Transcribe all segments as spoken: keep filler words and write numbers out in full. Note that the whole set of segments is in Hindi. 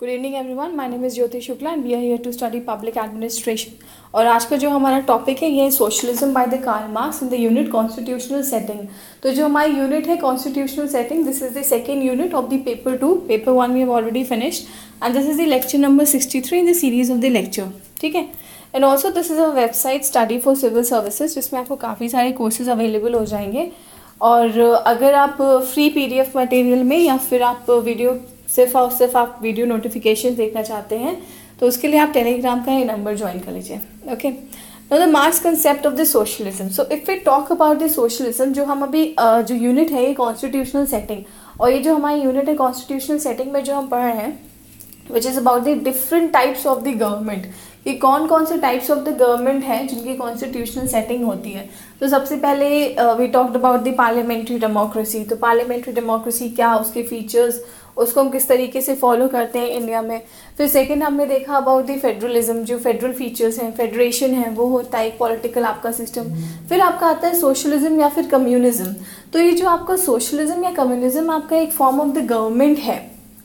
Good evening everyone, my name is Jyoti Shukla and we are here to study public administration. और आज का जो हमारा टॉपिक है ये socialism by the Karl Marx in the unit constitutional setting. तो जो हमारी यूनिट है constitutional setting, this is the second unit of the paper two. Paper one we have already finished and this is the lecture number sixty three in the series of the lecture. ठीक है, and also this is a website study for civil services, जिसमें आपको काफ़ी सारे कोर्सेज अवेलेबल हो जाएंगे। और अगर आप फ्री पीडीएफ मटेरियल में या फिर आप वीडियो सिर्फ और सिर्फ आप वीडियो नोटिफिकेशन देखना चाहते हैं तो उसके लिए आप टेलीग्राम का ये नंबर ज्वाइन कर लीजिए। Okay, now the Marx concept of the socialism. So if we talk about the socialism, जो हम अभी uh, जो यूनिट है ये कॉन्स्टिट्यूशनल सेटिंग, और ये जो हमारी यूनिट है कॉन्स्टिट्यूशनल सेटिंग में जो हम पढ़ रहे हैं which is about the different types of the government, कि कौन कौन से टाइप्स ऑफ द गवर्नमेंट हैं जिनकी कॉन्स्टिट्यूशनल सेटिंग होती है। तो सबसे पहले we talked about the parliamentary democracy. तो पार्लियामेंट्री डेमोक्रेसी क्या, उसके फीचर्स, उसको हम किस तरीके से फॉलो करते हैं इंडिया में। फिर सेकंड हमने देखा अबाउट द फेडरलिज्म, जो फेडरल फीचर्स हैं, फेडरेशन है, वो होता है एक पॉलिटिकल आपका सिस्टम। फिर आपका आता है सोशलिज्म या फिर कम्युनिज्म। तो ये जो आपका सोशलिज्म या कम्युनिज्म आपका एक फॉर्म ऑफ द गवर्नमेंट है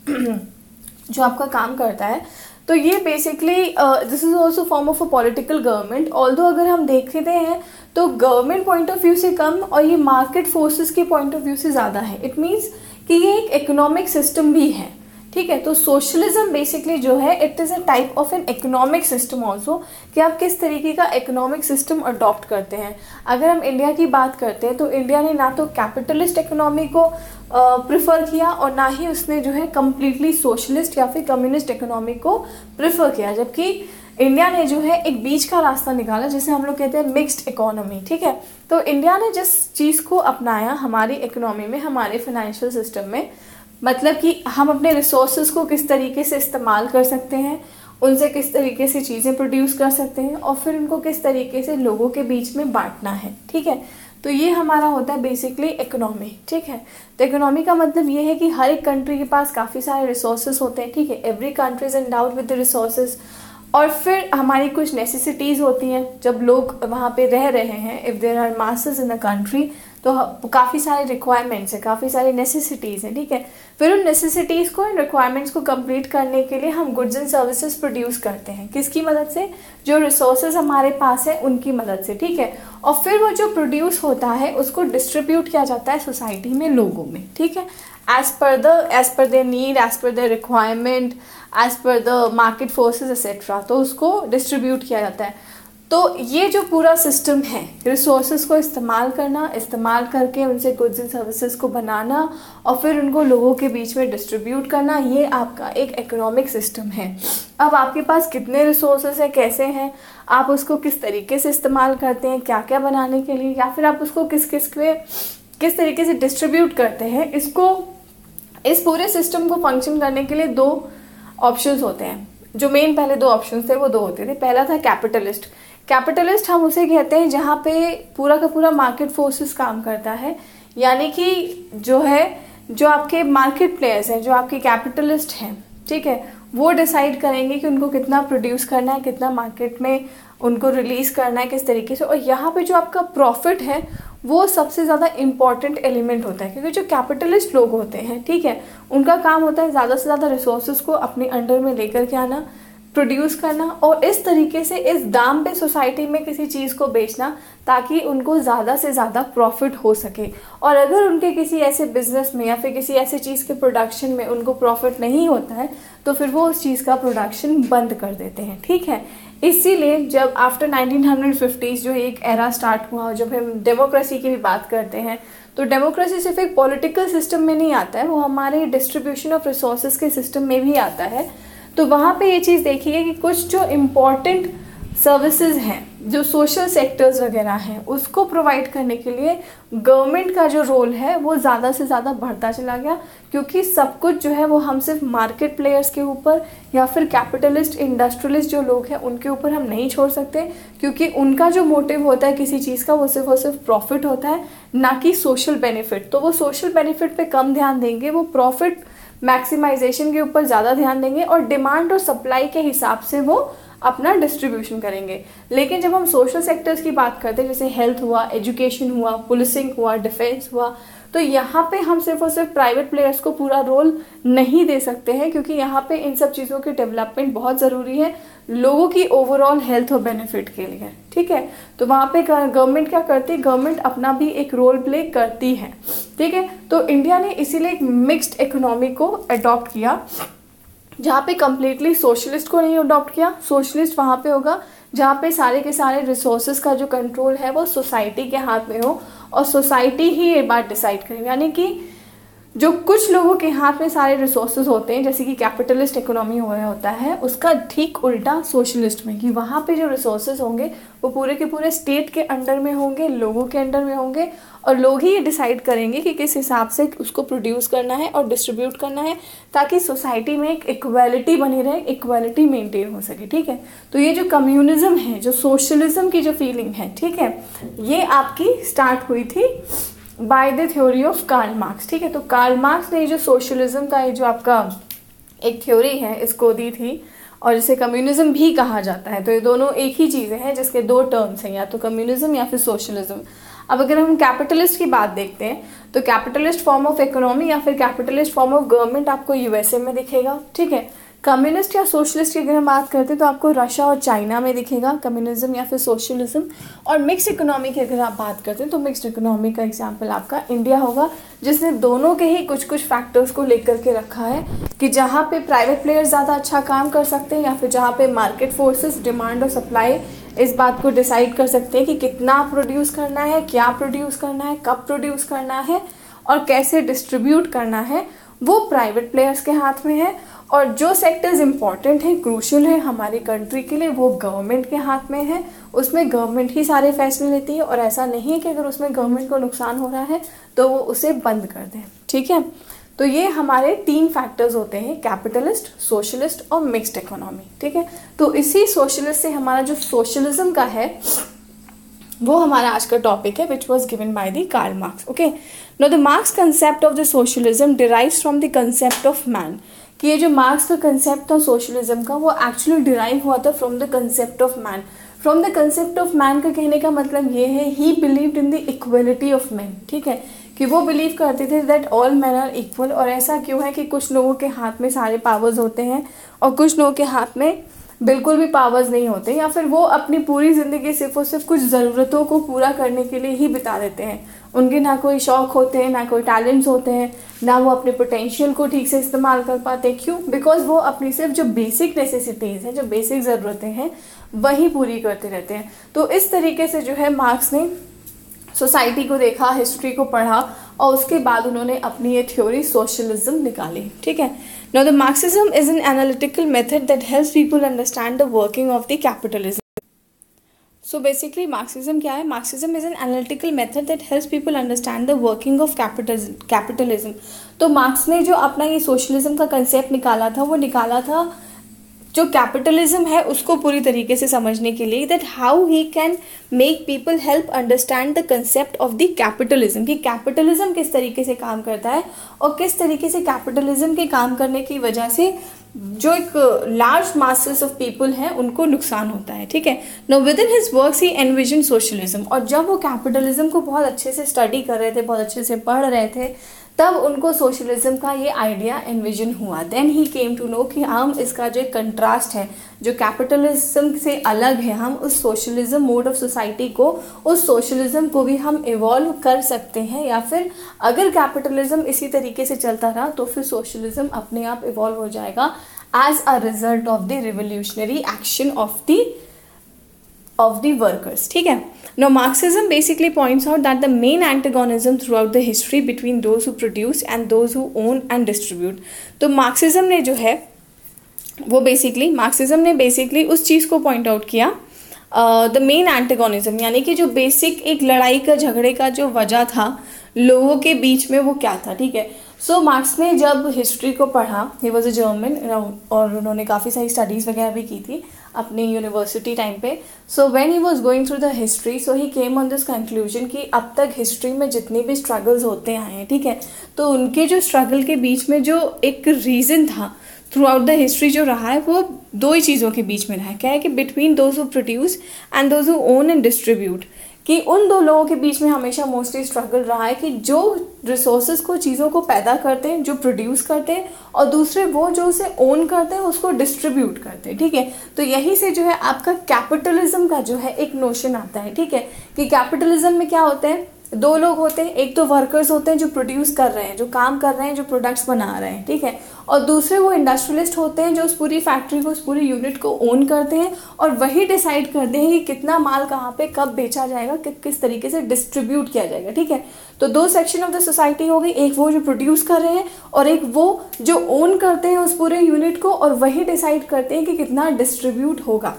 जो आपका काम करता है। तो ये basically this is also form of a political government. Although अगर हम देखते हैं तो गवर्नमेंट पॉइंट ऑफ व्यू से कम और ये मार्केट फोर्सेस के पॉइंट ऑफ व्यू से ज़्यादा है। इट मीन्स कि ये एक इकोनॉमिक सिस्टम भी है। ठीक है, तो सोशलिज्म बेसिकली जो है it is a type of an economic system also, कि आप किस तरीके का इकोनॉमिक सिस्टम अडॉप्ट करते हैं। अगर हम इंडिया की बात करते हैं तो इंडिया ने ना तो कैपिटलिस्ट इकोनॉमी को प्रिफर uh, किया और ना ही उसने जो है कम्प्लीटली सोशलिस्ट या फिर कम्युनिस्ट इकोनॉमी को प्रिफर किया, जबकि इंडिया ने जो है एक बीच का रास्ता निकाला जिसे हम लोग कहते हैं मिक्स्ड इकोनॉमी। ठीक है, तो इंडिया ने जिस चीज़ को अपनाया हमारी इकोनॉमी में, हमारे फाइनेंशियल सिस्टम में, मतलब कि हम अपने रिसोर्सेज को किस तरीके से इस्तेमाल कर सकते हैं, उनसे किस तरीके से चीज़ें प्रोड्यूस कर सकते हैं और फिर उनको किस तरीके से लोगों के बीच में बांटना है। ठीक है, तो ये हमारा होता है बेसिकली इकोनॉमी। ठीक है, तो इकोनॉमी का मतलब ये है कि हर एक कंट्री के पास काफ़ी सारे रिसोर्सेज होते हैं। ठीक है, every country is endowed with the resources. और फिर हमारी कुछ नेसेसिटीज़ होती हैं जब लोग वहाँ पे रह रहे हैं। If there are masses in a country तो काफ़ी सारे रिक्वायरमेंट्स हैं, काफ़ी सारी नेसेसिटीज़ हैं। ठीक है, फिर उन नेसेसिटीज़ को, इन रिक्वायरमेंट्स को कंप्लीट करने के लिए हम गुड्स एंड सर्विसेज प्रोड्यूस करते हैं। किसकी मदद से? जो रिसोर्सेज हमारे पास है उनकी मदद से। ठीक है, और फिर वो जो प्रोड्यूस होता है उसको डिस्ट्रीब्यूट किया जाता है सोसाइटी में, लोगों में। ठीक है, as per the as per their need, as per their requirement, as per the market forces etcetera, तो उसको डिस्ट्रीब्यूट किया जाता है। तो ये जो पूरा सिस्टम है, रिसोर्सेज को इस्तेमाल करना, इस्तेमाल करके उनसे गुड्स एंड सर्विसेज को बनाना और फिर उनको लोगों के बीच में डिस्ट्रीब्यूट करना, ये आपका एक इकोनॉमिक सिस्टम है। अब आपके पास कितने रिसोर्सेज हैं, कैसे हैं, आप उसको किस तरीके से इस्तेमाल करते हैं, क्या क्या बनाने के लिए, या फिर आप उसको किस किस के किस तरीके से डिस्ट्रीब्यूट करते हैं, इसको इस पूरे सिस्टम को फंक्शन करने के लिए दो ऑप्शंस होते हैं। जो मेन पहले दो ऑप्शंस थे वो दो होते थे। पहला था कैपिटलिस्ट। कैपिटलिस्ट हम उसे कहते हैं जहाँ पे पूरा का पूरा मार्केट फोर्सेस काम करता है, यानी कि जो है जो आपके मार्केट प्लेयर्स हैं, जो आपके कैपिटलिस्ट हैं, ठीक है, वो डिसाइड करेंगे कि उनको कितना प्रोड्यूस करना है, कितना मार्केट में उनको रिलीज़ करना है, किस तरीके से। और यहाँ पे जो आपका प्रॉफिट है वो सबसे ज़्यादा इम्पॉर्टेंट एलिमेंट होता है, क्योंकि जो कैपिटलिस्ट लोग होते हैं, ठीक है, उनका काम होता है ज़्यादा से ज़्यादा रिसोर्सेज को अपने अंडर में लेकर के आना, प्रोड्यूस करना और इस तरीके से इस दाम पे सोसाइटी में किसी चीज़ को बेचना ताकि उनको ज़्यादा से ज़्यादा प्रॉफिट हो सके। और अगर उनके किसी ऐसे बिजनेस में या फिर किसी ऐसे चीज़ के प्रोडक्शन में उनको प्रॉफिट नहीं होता है तो फिर वो उस चीज़ का प्रोडक्शन बंद कर देते हैं। ठीक है, इसीलिए जब आफ्टर नाइनटीन फिफ्टीज़ जो एक एरा स्टार्ट हुआ, जब हम डेमोक्रेसी की भी बात करते हैं, तो डेमोक्रेसी सिर्फ एक पॉलिटिकल सिस्टम में नहीं आता है, वो हमारे डिस्ट्रीब्यूशन ऑफ रिसोर्सेज के सिस्टम में भी आता है। तो वहाँ पे ये चीज़ देखिए कि कुछ जो इम्पॉर्टेंट सर्विसेज हैं, जो सोशल सेक्टर्स वगैरह हैं, उसको प्रोवाइड करने के लिए गवर्नमेंट का जो रोल है वो ज़्यादा से ज़्यादा बढ़ता चला गया, क्योंकि सब कुछ जो है वो हम सिर्फ मार्केट प्लेयर्स के ऊपर या फिर कैपिटलिस्ट इंडस्ट्रियलिस्ट जो लोग हैं उनके ऊपर हम नहीं छोड़ सकते, क्योंकि उनका जो मोटिव होता है किसी चीज़ का वो सिर्फ और सिर्फ प्रॉफिट होता है, ना कि सोशल बेनिफिट। तो वो सोशल बेनिफिट पे कम ध्यान देंगे, वो प्रॉफिट मैक्सिमाइजेशन के ऊपर ज़्यादा ध्यान देंगे और डिमांड और सप्लाई के हिसाब से वो अपना डिस्ट्रीब्यूशन करेंगे। लेकिन जब हम सोशल सेक्टर्स की बात करते हैं, जैसे हेल्थ हुआ, एजुकेशन हुआ, पुलिसिंग हुआ, डिफेंस हुआ, तो यहाँ पे हम सिर्फ और सिर्फ प्राइवेट प्लेयर्स को पूरा रोल नहीं दे सकते हैं, क्योंकि यहाँ पे इन सब चीज़ों की डेवलपमेंट बहुत ज़रूरी है लोगों की ओवरऑल हेल्थ और बेनिफिट के लिए, ठीक है। तो वहाँ पे गवर्नमेंट क्या करती है, गवर्नमेंट अपना भी एक रोल प्ले करती है, ठीक है। तो इंडिया ने इसीलिए एक मिक्स्ड इकोनॉमी को अडॉप्ट किया, जहाँ पे कम्प्लीटली सोशलिस्ट को नहीं अडॉप्ट किया। सोशलिस्ट वहाँ पे होगा जहाँ पे सारे के सारे रिसोर्सेज का जो कंट्रोल है वो सोसाइटी के हाथ में हो और सोसाइटी ही ये बात डिसाइड करे, यानी कि जो कुछ लोगों के हाथ में सारे रिसोर्सेज होते हैं, जैसे कि कैपिटलिस्ट इकोनॉमी हुआ होता है, उसका ठीक उल्टा सोशलिस्ट में, कि वहाँ पे जो रिसोर्सेज होंगे वो पूरे के पूरे स्टेट के अंडर में होंगे, लोगों के अंडर में होंगे, और लोग ही ये डिसाइड करेंगे कि किस हिसाब से उसको प्रोड्यूस करना है और डिस्ट्रीब्यूट करना है, ताकि सोसाइटी में एक इक्वालिटी बनी रहे, इक्वालिटी मेंटेन हो सके, ठीक है। तो ये जो कम्युनिज्म है, जो सोशलिज्म की जो फीलिंग है, ठीक है, ये आपकी स्टार्ट हुई थी by the theory of Karl Marx, ठीक है। तो कार्ल मार्क्स ने जो सोशलिज्म का ये जो आपका एक थ्योरी है इसको दी थी, और जिसे कम्युनिज्म भी कहा जाता है। तो ये दोनों एक ही चीज़ें हैं जिसके दो टर्म्स हैं, या तो कम्युनिज्म या फिर सोशलिज्म। अब अगर हम कैपिटलिस्ट की बात देखते हैं, तो कैपिटलिस्ट फॉर्म ऑफ इकोनॉमी या फिर कैपिटलिस्ट फॉर्म ऑफ गवर्नमेंट आपको यूएसए में दिखेगा, ठीक है। कम्युनिस्ट या सोशलिस्ट की अगर हम बात करते हैं तो आपको रशिया और चाइना में दिखेगा कम्युनिज्म या फिर सोशलिज्म। और मिक्स इकोनॉमी की अगर आप बात करते हैं तो मिक्स्ड इकोनॉमी का एग्जांपल आपका इंडिया होगा, जिसने दोनों के ही कुछ कुछ फैक्टर्स को लेकर के रखा है, कि जहाँ पे प्राइवेट प्लेयर्स ज़्यादा अच्छा काम कर सकते हैं, या फिर जहाँ पे मार्केट फोर्सेस डिमांड और सप्लाई इस बात को डिसाइड कर सकते हैं कि कितना प्रोड्यूस करना है, क्या प्रोड्यूस करना है, कब प्रोड्यूस करना है और कैसे डिस्ट्रीब्यूट करना है, वो प्राइवेट प्लेयर्स के हाथ में है। और जो सेक्टर्स इंपॉर्टेंट हैं, क्रूशियल है हमारी कंट्री के लिए, वो गवर्नमेंट के हाथ में है, उसमें गवर्नमेंट ही सारे फैसले लेती है, और ऐसा नहीं है कि अगर उसमें गवर्नमेंट को नुकसान हो रहा है तो वो उसे बंद कर दें, ठीक है। तो ये हमारे तीन फैक्टर्स होते हैं, कैपिटलिस्ट, सोशलिस्ट और मिक्स्ड इकोनॉमी, ठीक है। तो इसी सोशलिस्ट से हमारा जो सोशलिज्म का है वो हमारा आज का टॉपिक है, which was given by the Karl Marx, okay. No the Marx concept of the socialism derives from the concept of man, कि ये जो मार्क्स का कंसेप्ट था सोशलिज्म का, वो एक्चुअली डिराइव हुआ था from the concept of man. From the concept of man का कहने का मतलब ये है, he believed in the equality of man, ठीक है, कि वो बिलीव करते थे that all man are equal. और ऐसा क्यों है कि कुछ लोगों के हाथ में सारे पावर्स होते हैं और कुछ लोगों के हाथ में बिल्कुल भी पावर्स नहीं होते, या फिर वो अपनी पूरी ज़िंदगी सिर्फ और सिर्फ कुछ ज़रूरतों को पूरा करने के लिए ही बिता देते हैं। उनके ना कोई शौक होते हैं, ना कोई टैलेंट्स होते हैं, ना वो अपने पोटेंशियल को ठीक से इस्तेमाल कर पाते। क्यों? बिकॉज वो अपनी सिर्फ जो बेसिक नेसेसिटीज़ हैं, जो बेसिक ज़रूरतें हैं, वही पूरी करते रहते हैं। तो इस तरीके से जो है मार्क्स ने सोसाइटी को देखा, हिस्ट्री को पढ़ा, और उसके बाद उन्होंने अपनी ये थ्योरी सोशलिज्म निकाली, ठीक है। Now the Marxism is an analytical method that helps people understand the working of the capitalism. So basically Marxism क्या है? Marxism is an analytical method that helps people understand the working of capitalism. तो मार्क्स ने जो अपना ये सोशलिज्म का कंसेप्ट निकाला था, वो निकाला था जो कैपिटलिज्म है उसको पूरी तरीके से समझने के लिए, that how he can make people help understand the concept of the capitalism, कि कैपिटलिज्म किस तरीके से काम करता है और किस तरीके से कैपिटलिज्म के काम करने की वजह से जो एक लार्ज मासेस ऑफ पीपल हैं उनको नुकसान होता है, ठीक है। No within his works he envision socialism, और जब वो कैपिटलिज्म को बहुत अच्छे से स्टडी कर रहे थे, बहुत अच्छे से पढ़ रहे थे, तब उनको सोशलिज्म का ये आइडिया एनविजन हुआ। Then he came to know कि हम इसका जो एक कंट्रास्ट है, जो कैपिटलिज्म से अलग है, हम उस सोशलिज्म मोड ऑफ सोसाइटी को, उस सोशलिज्म को भी हम इवॉल्व कर सकते हैं, या फिर अगर कैपिटलिज्म इसी तरीके से चलता रहा तो फिर सोशलिज्म अपने आप इवॉल्व हो जाएगा as a result of the revolutionary action of the of the workers, ठीक है। Now Marxism basically points out that the main antagonism throughout the history between those who produce and those who own and distribute। तो Marxism ने जो है वो basically Marxism ने basically उस चीज़ को point out किया, द मेन एंटेगोनिज्म, यानी कि जो बेसिक एक लड़ाई का, झगड़े का जो वजह था लोगों के बीच में, वो क्या था, ठीक है। सो मार्क्स ने जब हिस्ट्री को पढ़ा, ही वॉज अ जर्मन, और उन्होंने काफ़ी सारी स्टडीज़ वगैरह भी की थी अपनी यूनिवर्सिटी टाइम पे। So when he was going through the history, so he came on this conclusion कि अब तक हिस्ट्री में जितने भी स्ट्रगल्स होते आए हैं, ठीक है, तो उनके जो स्ट्रगल के बीच में जो एक रीज़न था, थ्रू आउट द हिस्ट्री जो रहा है वो दो ही चीज़ों के बीच में रहा है। क्या है कि between those who produce and those who own and distribute, कि उन दो लोगों के बीच में हमेशा मोस्टली स्ट्रगल रहा है कि जो रिसोर्सेज को, चीज़ों को पैदा करते हैं, जो प्रोड्यूस करते हैं, और दूसरे वो जो उसे ओन करते हैं, उसको डिस्ट्रीब्यूट करते हैं। ठीक है, तो यहीं से जो है आपका कैपिटलिज्म का जो है एक नोशन आता है। ठीक है, कि कैपिटलिज्म में क्या होते हैं, दो लोग होते हैं, एक तो वर्कर्स होते हैं जो प्रोड्यूस कर रहे हैं, जो काम कर रहे हैं, जो प्रोडक्ट्स बना रहे हैं। ठीक है, और दूसरे वो इंडस्ट्रियलिस्ट होते हैं जो उस पूरी फैक्ट्री को, उस पूरी यूनिट को ओन करते हैं और वही डिसाइड करते हैं कि कितना माल कहाँ पे कब बेचा जाएगा, कि, किस तरीके से डिस्ट्रीब्यूट किया जाएगा। ठीक है, तो दो सेक्शन ऑफ द सोसाइटी हो गई, एक वो जो प्रोड्यूस कर रहे हैं और एक वो जो ओन करते हैं उस पूरे यूनिट को और वही डिसाइड करते हैं कि कितना डिस्ट्रीब्यूट होगा।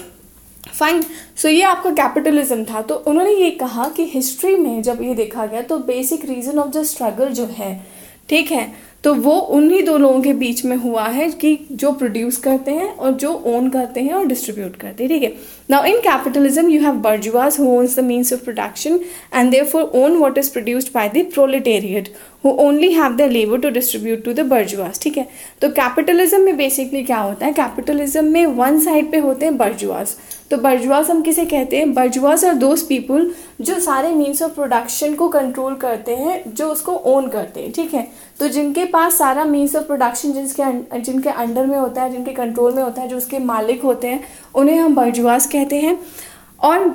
फाइन, सो ये आपका कैपिटलिज्म था। तो उन्होंने ये कहा कि हिस्ट्री में जब ये देखा गया तो basic reason of the struggle जो है, ठीक है, तो वो उन्हीं दो लोगों के बीच में हुआ है कि जो प्रोड्यूस करते हैं और जो ओन करते हैं और डिस्ट्रीब्यूट करते हैं। ठीक है, now in capitalism you have bourgeois who owns the means of production and therefore own what is produced by the proletariat who only have their labor to distribute to the bourgeois। ठीक है, तो कैपिटलिज्म में बेसिकली क्या होता है, कैपिटलिज्म में वन साइड पे होते हैं bourgeois। तो bourgeois हम किसे कहते हैं, bourgeois आर दोज पीपल जो सारे मीन्स ऑफ प्रोडक्शन को कंट्रोल करते हैं, जो उसको ओन करते हैं। ठीक है, तो जिनके पास सारा मीन्स ऑफ प्रोडक्शन जिसके जिनके अंडर में होता है, जिनके कंट्रोल में होता है, जो उसके मालिक होते हैं, उन्हें हम bourgeois कहते हैं और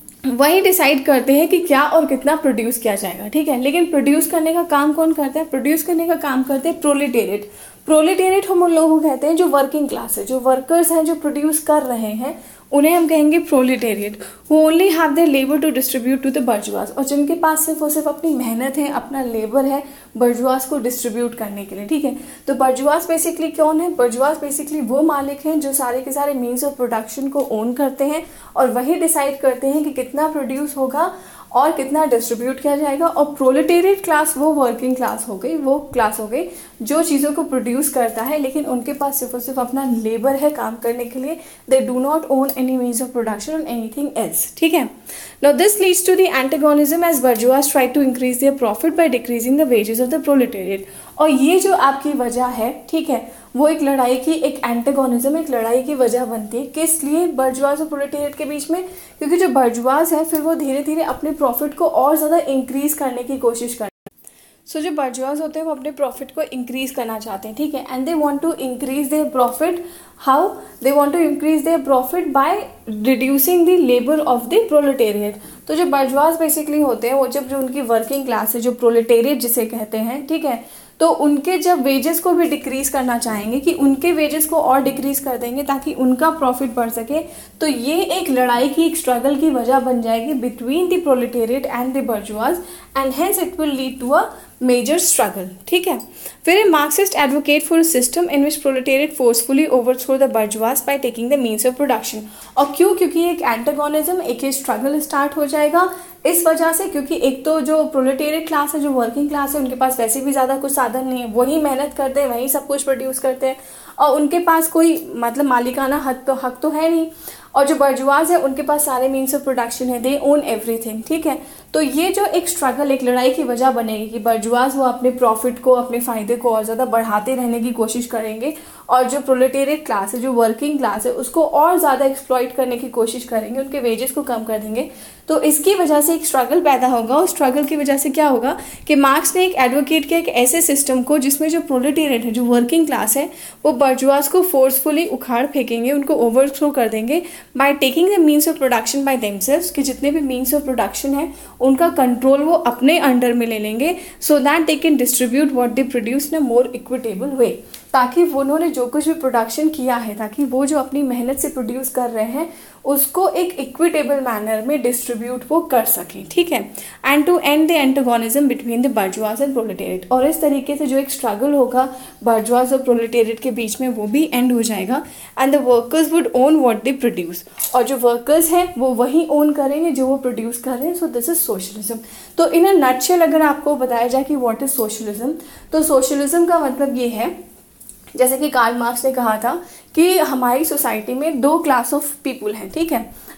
वही डिसाइड करते हैं कि क्या और कितना प्रोड्यूस किया जाएगा। ठीक है, लेकिन प्रोड्यूस करने का काम कौन करता है, प्रोड्यूस करने का काम करते हैं प्रोलेटेरिएट। प्रोलेटेरिएट हम उन लोगों को कहते हैं जो वर्किंग क्लास है, जो वर्कर्स हैं, जो प्रोड्यूस कर रहे हैं, उन्हें हम कहेंगे proletariat. Who only have their labour to distribute to the bourgeois, और जिनके पास सिर्फ और सिर्फ अपनी मेहनत है, अपना लेबर है bourgeois को डिस्ट्रीब्यूट करने के लिए। ठीक है, तो bourgeois बेसिकली कौन है, bourgeois बेसिकली वो मालिक हैं जो सारे के सारे मीन्स ऑफ प्रोडक्शन को ओन करते हैं और वही डिसाइड करते हैं कि कितना प्रोड्यूस होगा और कितना डिस्ट्रीब्यूट किया जाएगा। और प्रोलेटेरिएट क्लास वो वर्किंग क्लास हो गई, वो क्लास हो गई जो चीज़ों को प्रोड्यूस करता है, लेकिन उनके पास सिर्फ और सिर्फ अपना लेबर है काम करने के लिए। They do not own any means of production और एनीथिंग एल्स। ठीक है, now this leads to the antagonism as bourgeois try to increase their profit by decreasing the wages of the proletariat. और ये जो आपकी वजह है, ठीक है, वो एक लड़ाई की, एक एंटागोनिज्म, एक लड़ाई की वजह बनती है। किस लिए, bourgeois और प्रोलेटेरिएट के बीच में, क्योंकि जो bourgeois है फिर वो धीरे धीरे अपने प्रॉफिट को और ज़्यादा इंक्रीज करने की कोशिश करते हैं। सो so, जो bourgeois होते हैं वो अपने प्रॉफिट को इंक्रीज करना चाहते हैं। ठीक है, and they want to increase their profit. How they want to increase their profit, by reducing the labour of the proletariat. तो जो bourgeois बेसिकली होते हैं वो जब जो उनकी वर्किंग क्लास है, जो प्रोलेटेरिएट जिसे कहते हैं, ठीक है, तो उनके जब वेजेस को भी डिक्रीज करना चाहेंगे कि उनके वेजेस को और डिक्रीज कर देंगे ताकि उनका प्रॉफिट बढ़ सके, तो ये एक लड़ाई की, एक स्ट्रगल की वजह बन जाएगी between the proletariat and the bourgeois and hence it will lead to a major struggle. ठीक है, फिर Marxist advocate for a system in which proletariat forcefully overthrow the bourgeois by taking the means of production. और क्यों, क्योंकि एक एंटागोनिज्म, एक स्ट्रगल स्टार्ट हो जाएगा इस वजह से, क्योंकि एक तो जो प्रोलेटेरिएट क्लास है, जो वर्किंग क्लास है, उनके पास वैसे भी ज़्यादा कुछ साधन नहीं है, वही मेहनत करते हैं, वही सब कुछ प्रोड्यूस करते हैं और उनके पास कोई मतलब मालिकाना हक तो हक तो है नहीं। और जो bourgeois है उनके पास सारे मीन्स ऑफ प्रोडक्शन है, दे ओन एवरीथिंग। ठीक है, तो ये जो एक स्ट्रगल, एक लड़ाई की वजह बनेगी कि bourgeois वो अपने प्रॉफिट को, अपने फायदे को और ज़्यादा बढ़ाते रहने की कोशिश करेंगे और जो प्रोलेटेरिएट क्लास है, जो वर्किंग क्लास है, उसको और ज़्यादा एक्सप्लॉइट करने की कोशिश करेंगे, उनके वेजेस को कम कर देंगे। तो इसकी वजह से एक स्ट्रगल पैदा होगा और स्ट्रगल की वजह से क्या होगा कि मार्क्स ने एक एडवोकेट किया एक ऐसे सिस्टम को जिसमें जो प्रोलेटेरिएट है, जो वर्किंग क्लास है, वो bourgeois को फोर्सफुली उखाड़ फेंकेंगे, उनको ओवरथ्रो कर देंगे by taking the means of production by themselves, कि जितने भी मीन्स ऑफ प्रोडक्शन है उनका कंट्रोल वो अपने अंडर में ले लेंगे, so that they can distribute what they produce in a more equitable way, ताकि उन्होंने जो कुछ भी प्रोडक्शन किया है, ताकि वो जो अपनी मेहनत से प्रोड्यूस कर रहे हैं उसको एक इक्विटेबल मैनर में डिस्ट्रीब्यूट वो कर सकें। ठीक है, and to end the antagonism between the bourgeois and proletariat. और इस तरीके से जो एक स्ट्रगल होगा bourgeois और प्रोलेटेरिएट के बीच में वो भी एंड हो जाएगा and the workers would own what they produce. और जो वर्कर्स हैं वो वही ओन करेंगे जो वो प्रोड्यूस कर रहे हैं। So this is socialism. तो इन अ नटशेल अगर आपको बताया जाए कि व्हाट इज सोशलिज्म, तो सोशलिज्म का मतलब ये है, जैसे कि कार्ल मार्क्स ने कहा था कि हमारी सोसाइटी में दो क्लास ऑफ पीपुल हैं। ठीक है,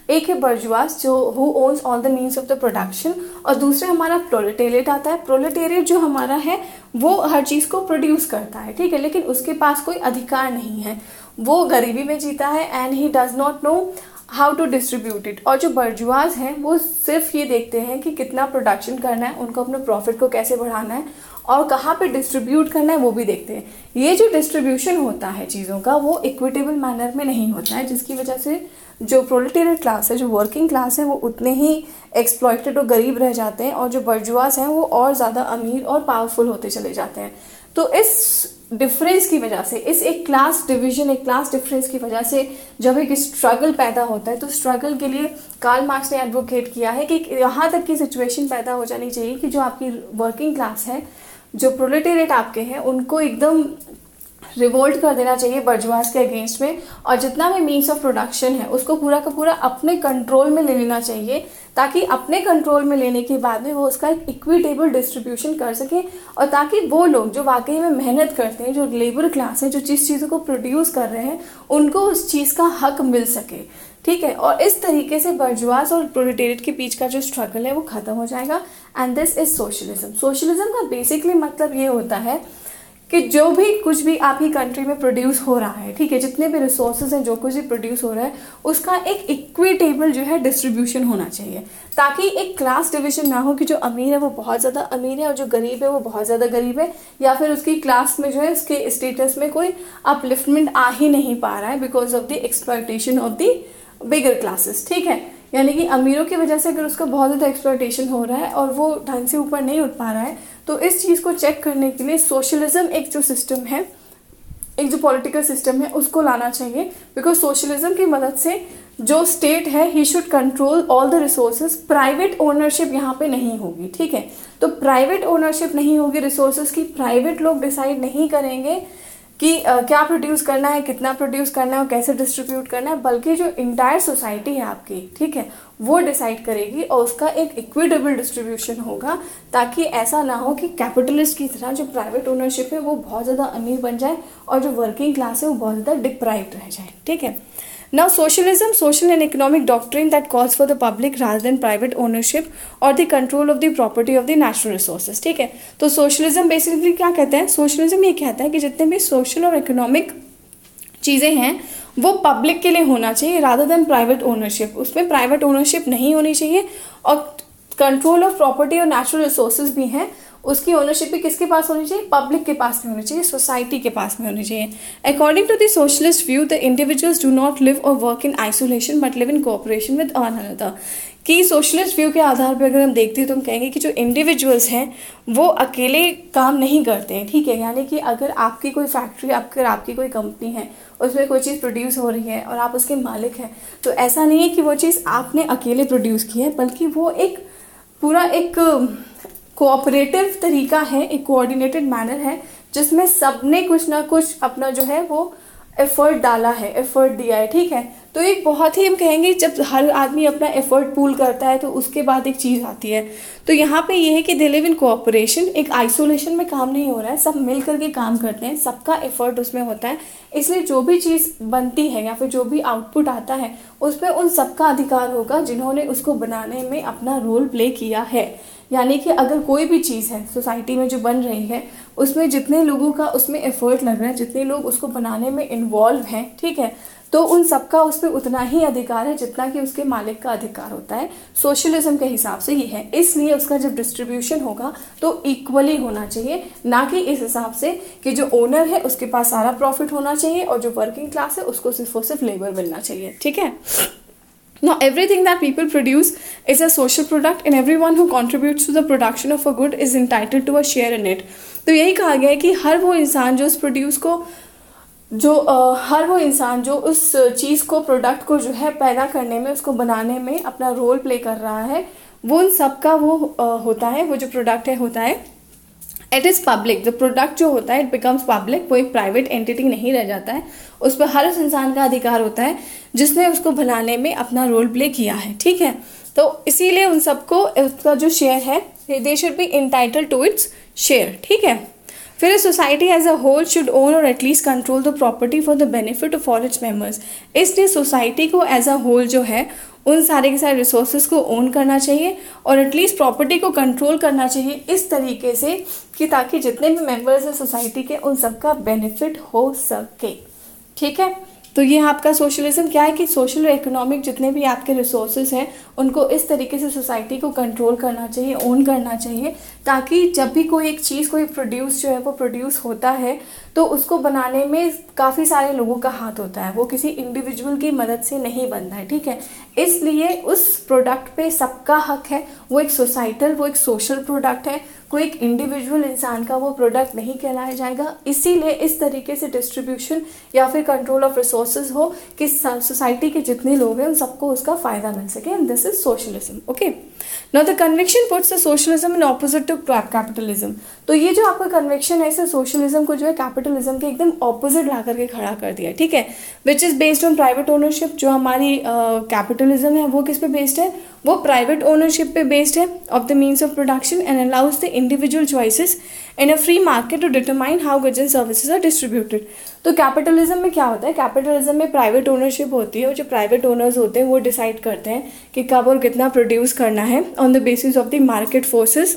एक है बर्जुआस जो who owns all the means of the production, और दूसरा हमारा प्रोलेटेरिएट आता है। प्रोलेटेरिएट जो हमारा है वो हर चीज़ को प्रोड्यूस करता है, ठीक है, लेकिन उसके पास कोई अधिकार नहीं है, वो गरीबी में जीता है and he does not know how to distribute it. और जो बर्जुआज हैं वो सिर्फ ये देखते हैं कि कितना प्रोडक्शन करना है, उनको अपने प्रॉफिट को कैसे बढ़ाना है और कहाँ पे डिस्ट्रीब्यूट करना है वो भी देखते हैं। ये जो डिस्ट्रीब्यूशन होता है चीज़ों का वो इक्विटेबल मैनर में नहीं होता है, जिसकी वजह से जो प्रोलेटेरिएट क्लास है, जो वर्किंग क्लास है, वो उतने ही एक्सप्लॉइटेड और गरीब रह जाते हैं, और जो बर्जुआज हैं वो और ज़्यादा अमीर और पावरफुल होते चले जाते हैं। तो इस डिफरेंस की वजह से, इस एक क्लास डिवीजन, एक क्लास डिफरेंस की वजह से जब एक स्ट्रगल पैदा होता है, तो स्ट्रगल के लिए कार्ल मार्क्स ने एडवोकेट किया है कि यहाँ तक की सिचुएशन पैदा हो जानी चाहिए कि जो आपकी वर्किंग क्लास है, जो प्रोलेटेरिएट आपके हैं, उनको एकदम रिवोल्ट कर देना चाहिए बर्जुआस के अगेंस्ट में, और जितना भी मीन्स ऑफ प्रोडक्शन है उसको पूरा का पूरा अपने कंट्रोल में ले लेना चाहिए, ताकि अपने कंट्रोल में लेने के बाद में वो उसका एक इक्विटेबल डिस्ट्रीब्यूशन कर सके, और ताकि वो लोग जो वाकई में मेहनत करते हैं, जो लेबर क्लास है, जो जिस चीज़ों को प्रोड्यूस कर रहे हैं, उनको उस चीज़ का हक मिल सके, ठीक है। और इस तरीके से बर्जुआस और प्रोलेटेरिएट के बीच का जो स्ट्रगल है वो खत्म हो जाएगा, and this is socialism. Socialism का बेसिकली मतलब ये होता है कि जो भी कुछ भी आपकी कंट्री में प्रोड्यूस हो रहा है, ठीक है, जितने भी रिसोर्सेज हैं, जो कुछ भी प्रोड्यूस हो रहा है, उसका एक इक्विटेबल जो है डिस्ट्रीब्यूशन होना चाहिए, ताकि एक क्लास डिवीजन ना हो कि जो अमीर है वो बहुत ज़्यादा अमीर है और जो गरीब है वो बहुत ज़्यादा गरीब है, या फिर उसकी क्लास में जो है उसके स्टेटस में कोई अपलिफ्टमेंट आ ही नहीं पा रहा है because of the exploitation of the bigger classes, ठीक है। यानी कि अमीरों की वजह से अगर उसका बहुत ज़्यादा एक्सप्लॉयटेशन हो रहा है और वो ढंग से ऊपर नहीं उठ पा रहा है, तो इस चीज़ को चेक करने के लिए सोशलिज्म एक जो सिस्टम है, एक जो पॉलिटिकल सिस्टम है, उसको लाना चाहिए, बिकॉज सोशलिज्म की मदद से जो स्टेट है he should control all the resources. Private ownership यहाँ पे नहीं होगी, ठीक है, तो प्राइवेट ओनरशिप नहीं होगी रिसोर्सेज की, प्राइवेट लोग डिसाइड नहीं करेंगे कि uh, क्या प्रोड्यूस करना है, कितना प्रोड्यूस करना है और कैसे डिस्ट्रीब्यूट करना है, बल्कि जो इंटायर सोसाइटी है आपकी, ठीक है, वो डिसाइड करेगी और उसका एक इक्विटेबल डिस्ट्रीब्यूशन होगा, ताकि ऐसा ना हो कि कैपिटलिस्ट की तरह जो प्राइवेट ओनरशिप है वो बहुत ज़्यादा अमीर बन जाए और जो वर्किंग क्लास है वो बहुत ज़्यादा डिप्राइव्ड रह जाए, ठीक है। Now socialism, social and economic doctrine that calls for the public rather than private ownership or the control of the property of the natural resources, ठीक है। तो socialism basically क्या कहता है? socialism ये कहता है कि जितने भी social और economic चीज़ें हैं वो पब्लिक के लिए होना चाहिए rather than private ownership, उसमें private ownership नहीं होनी चाहिए, और कंट्रोल ऑफ प्रॉपर्टी और नेचुरल रिसोर्सेज भी हैं, उसकी ओनरशिप भी किसके पास होनी चाहिए? पब्लिक के पास में होनी चाहिए, सोसाइटी के पास में होनी चाहिए। According to the socialist view, the individuals do not live और work in isolation but live in cooperation with one another. कि सोशलिस्ट व्यू के आधार पर अगर हम देखते हैं तो हम कहेंगे कि जो इंडिविजुअल्स हैं वो अकेले काम नहीं करते हैं, ठीक है। यानी कि अगर आपकी कोई फैक्ट्री, अगर आपकी कोई कंपनी है, उसमें कोई चीज़ प्रोड्यूस हो रही है और आप उसके मालिक हैं, तो ऐसा नहीं है कि वो चीज़ आपने अकेले प्रोड्यूस की है, बल्कि वो एक पूरा एक कोऑपरेटिव तरीका है, एक कोऑर्डिनेटेड मैनर है, जिसमें सबने कुछ ना कुछ अपना जो है वो एफर्ट डाला है, एफर्ट दिया है, ठीक है। तो एक बहुत ही हम कहेंगे जब हर आदमी अपना एफर्ट पूल करता है तो उसके बाद एक चीज़ आती है। तो यहाँ पे ये है कि दे लिव इन कोऑपरेशन, एक आइसोलेशन में काम नहीं हो रहा है, सब मिल करके काम करते हैं, सबका एफर्ट उसमें होता है, इसलिए जो भी चीज़ बनती है या फिर जो भी आउटपुट आता है उसमें उन सबका अधिकार होगा जिन्होंने उसको बनाने में अपना रोल प्ले किया है। यानी कि अगर कोई भी चीज़ है सोसाइटी में जो बन रही है, उसमें जितने लोगों का उसमें एफर्ट लग रहा है, जितने लोग उसको बनाने में इन्वॉल्व हैं, ठीक है, तो उन सबका उस पर उतना ही अधिकार है जितना कि उसके मालिक का अधिकार होता है। सोशलिज्म के हिसाब से ये है, इसलिए उसका जब डिस्ट्रीब्यूशन होगा तो इक्वली होना चाहिए, ना कि इस हिसाब से कि जो ओनर है उसके पास सारा प्रॉफिट होना चाहिए और जो वर्किंग क्लास है उसको सिर्फ और सिर्फ लेबर मिलना चाहिए, ठीक है। Now, everything that people produce is a social product and everyone who contributes to the production of a good is entitled to a share in it. तो यही कहा गया है कि हर वो इंसान जो उस प्रोड्यूस को जो uh, हर वो इंसान जो उस चीज़ को, प्रोडक्ट को जो है पैदा करने में, उसको बनाने में अपना रोल प्ले कर रहा है, वो उन सबका वो uh, होता है, वो जो प्रोडक्ट है होता है इट इज़ पब्लिक। जो प्रोडक्ट जो होता है इट बिकम्स पब्लिक, वो एक प्राइवेट एंटिटी नहीं रह जाता है, उस पर हर उस इंसान का अधिकार होता है जिसने उसको बनाने में अपना रोल प्ले किया है, ठीक है। तो इसीलिए उन सबको उसका जो शेयर है, they should be entitle to its share, ठीक है। फिर society as a whole should own or at least control the property for the benefit of all its members. इसलिए सोसाइटी को एज अ होल जो है उन सारे के सारे रिसोर्सेज को ओन करना चाहिए और एटलीस्ट प्रॉपर्टी को कंट्रोल करना चाहिए इस तरीके से कि ताकि जितने भी मेंबर्स हैं सोसाइटी के उन सबका बेनिफिट हो सके। ठीक है, तो ये आपका सोशलिज्म क्या है कि सोशल और इकोनॉमिक जितने भी आपके रिसोर्सेज हैं उनको इस तरीके से सोसाइटी को कंट्रोल करना चाहिए, ओन करना चाहिए, ताकि जब भी कोई एक चीज़ कोई प्रोड्यूस जो है वो प्रोड्यूस होता है तो उसको बनाने में काफ़ी सारे लोगों का हाथ होता है, वो किसी इंडिविजुअल की मदद से नहीं बनता है। ठीक है, इसलिए उस प्रोडक्ट पे सबका हक है, वो एक सोसाइटल वो एक सोशल प्रोडक्ट है, कोई एक इंडिविजुअल इंसान का वो प्रोडक्ट नहीं कहलाया जाएगा। इसीलिए इस तरीके से डिस्ट्रीब्यूशन या फिर कंट्रोल ऑफ रिसोर्सेज हो कि सोसाइटी के जितने लोग हैं उन सबको उसका फायदा मिल सके, and this is socialism. Okay, now the conviction puts the socialism in opposite to capitalism. तो ये जो आपका कन्विक्शन है इसे सोशलिज्म को जो है कैपिटलिज्म के एकदम ऑपोजिट ला करके खड़ा कर दिया। ठीक है, which is based on private ownership. जो हमारी कैपिटलिज्म uh, है वो किस पे बेस्ड है, वो प्राइवेट ओनरशिप पे बेस्ड है of the means of production and allows the individual choices in a free market to determine how goods and services are distributed. तो कैपिटलिज्म में क्या होता है, कैपिटलिज्म में प्राइवेट ओनरशिप होती है और जो प्राइवेट ओनर्स होते हैं वो डिसाइड करते हैं कि कब और कितना प्रोड्यूस करना है on the basis of the market forces,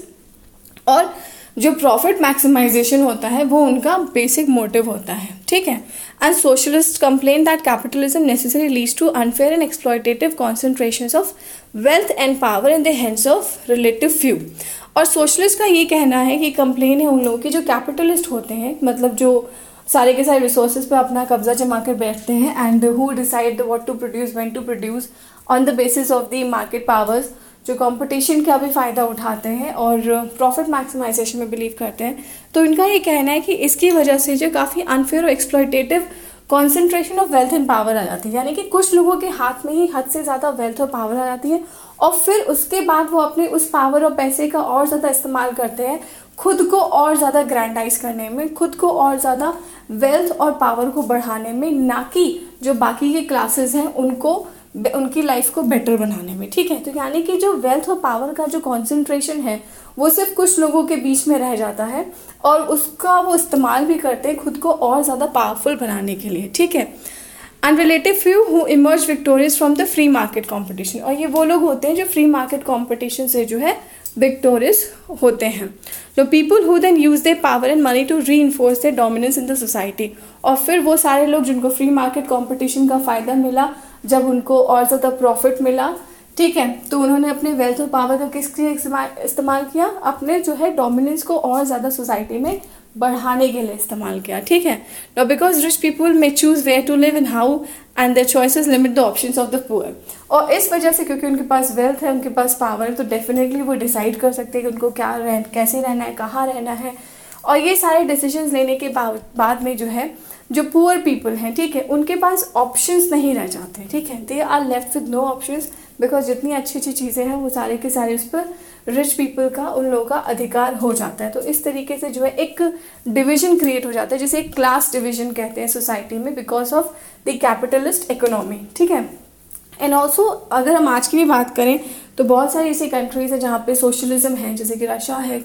और जो प्रॉफिट मैक्सिमाइजेशन होता है वो उनका बेसिक मोटिव होता है। ठीक है, and socialist complain that capitalism necessary leads to unfair and exploitative concentrations of wealth and power in the hands of relative few. और सोशलिस्ट का ये कहना है कि कंप्लेन है उन लोगों की जो कैपिटलिस्ट होते हैं, मतलब जो सारे के सारे रिसोर्सेज पे अपना कब्जा जमा कर बैठते हैं and who decide what to produce, when to produce on the basis of the market powers, जो कंपटीशन का भी फ़ायदा उठाते हैं और प्रॉफिट मैक्सिमाइजेशन में बिलीव करते हैं। तो इनका ये कहना है कि इसकी वजह से जो काफ़ी अनफेयर और exploitative concentration of wealth and power आ जाती है, यानी कि कुछ लोगों के हाथ में ही हद से ज़्यादा वेल्थ और पावर आ जाती है और फिर उसके बाद वो अपने उस पावर और पैसे का और ज़्यादा इस्तेमाल करते हैं खुद को और ज़्यादा ग्रैंडाइज करने में, खुद को और ज़्यादा वेल्थ और पावर को बढ़ाने में, ना कि जो बाकी के क्लासेस हैं उनको उनकी लाइफ को बेटर बनाने में। ठीक है, तो यानी कि जो वेल्थ और पावर का जो कॉन्सेंट्रेशन है वो सिर्फ कुछ लोगों के बीच में रह जाता है और उसका वो इस्तेमाल भी करते हैं खुद को और ज़्यादा पावरफुल बनाने के लिए। ठीक है, and relative few who emerge victorious from the free market competition. और ये वो लोग होते हैं जो फ्री मार्केट कॉम्पिटिशन से जो है विक्टोरियस होते हैं। The people who then use their power and money to reinforce their dominance in the society. और फिर वो सारे लोग जिनको फ्री मार्केट कॉम्पिटिशन का फ़ायदा मिला, जब उनको और ज़्यादा प्रॉफिट मिला, ठीक है, तो उन्होंने अपने वेल्थ और पावर का किस लिए इस्तेमाल किया, अपने जो है डोमिनेंस को और ज़्यादा सोसाइटी में बढ़ाने के लिए इस्तेमाल किया। ठीक है, now because rich people may choose where to live and how and their choices limit the options of the poor. और इस वजह से क्योंकि उनके पास वेल्थ है, उनके पास पावर है, तो डेफिनेटली वो डिसाइड कर सकते हैं कि उनको क्या रह कैसे रहना है, कहाँ रहना है। और ये सारे डिसीजंस लेने के बाद में जो है जो पुअर पीपल हैं, ठीक है, उनके पास ऑप्शंस नहीं रह जाते। ठीक है, they are left with no options because जितनी अच्छी अच्छी चीज़ें हैं वो सारे के सारे उस पर रिच पीपल का, उन लोगों का अधिकार हो जाता है। तो इस तरीके से जो है एक डिवीजन क्रिएट हो जाता है, जिसे एक क्लास डिवीजन कहते हैं सोसाइटी में because of the capitalist economy. ठीक है, एंड ऑल्सो अगर हम आज की भी बात करें तो बहुत सारी ऐसी कंट्रीज है जहाँ पे सोशलिज्म है, जैसे कि रशिया है,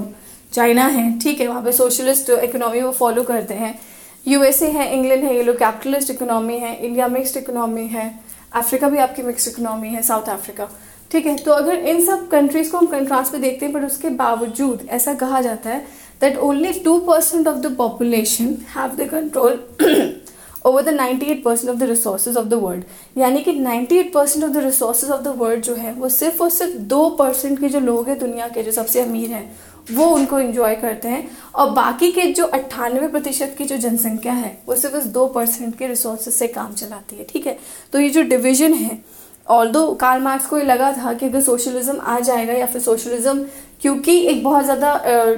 चाइना है, ठीक है, वहाँ पे सोशलिस्ट इकोनॉमी वो फॉलो करते हैं। यूएसए है, इंग्लैंड है, ये लोग कैपिटलिस्ट इकोनॉमी है। इंडिया मिक्स्ड इकोनॉमी है, अफ्रीका भी आपकी मिक्स्ड इकोनॉमी है, साउथ अफ्रीका। ठीक है, तो अगर इन सब कंट्रीज को हम कंट्रास्ट में देखते हैं, पर उसके बावजूद ऐसा कहा जाता है that only two percent of the population have the control over the ninety eight percent of the resources of the world. यानी कि ninety eight percent of the resources of the world जो है वो सिर्फ और सिर्फ दो परसेंट के जो लोग हैं दुनिया के, जो सबसे अमीर हैं, वो उनको एंजॉय करते हैं, और बाकी के जो अट्ठानवे प्रतिशत की जो जनसंख्या है वो सिर्फ इस दो परसेंट के रिसोर्सेज से काम चलाती है। ठीक है, तो ये जो डिवीजन है, ऑल्दो कार्ल मार्क्स को ये लगा था कि अगर सोशलिज्म आ जाएगा या फिर सोशलिज्म, क्योंकि एक बहुत ज़्यादा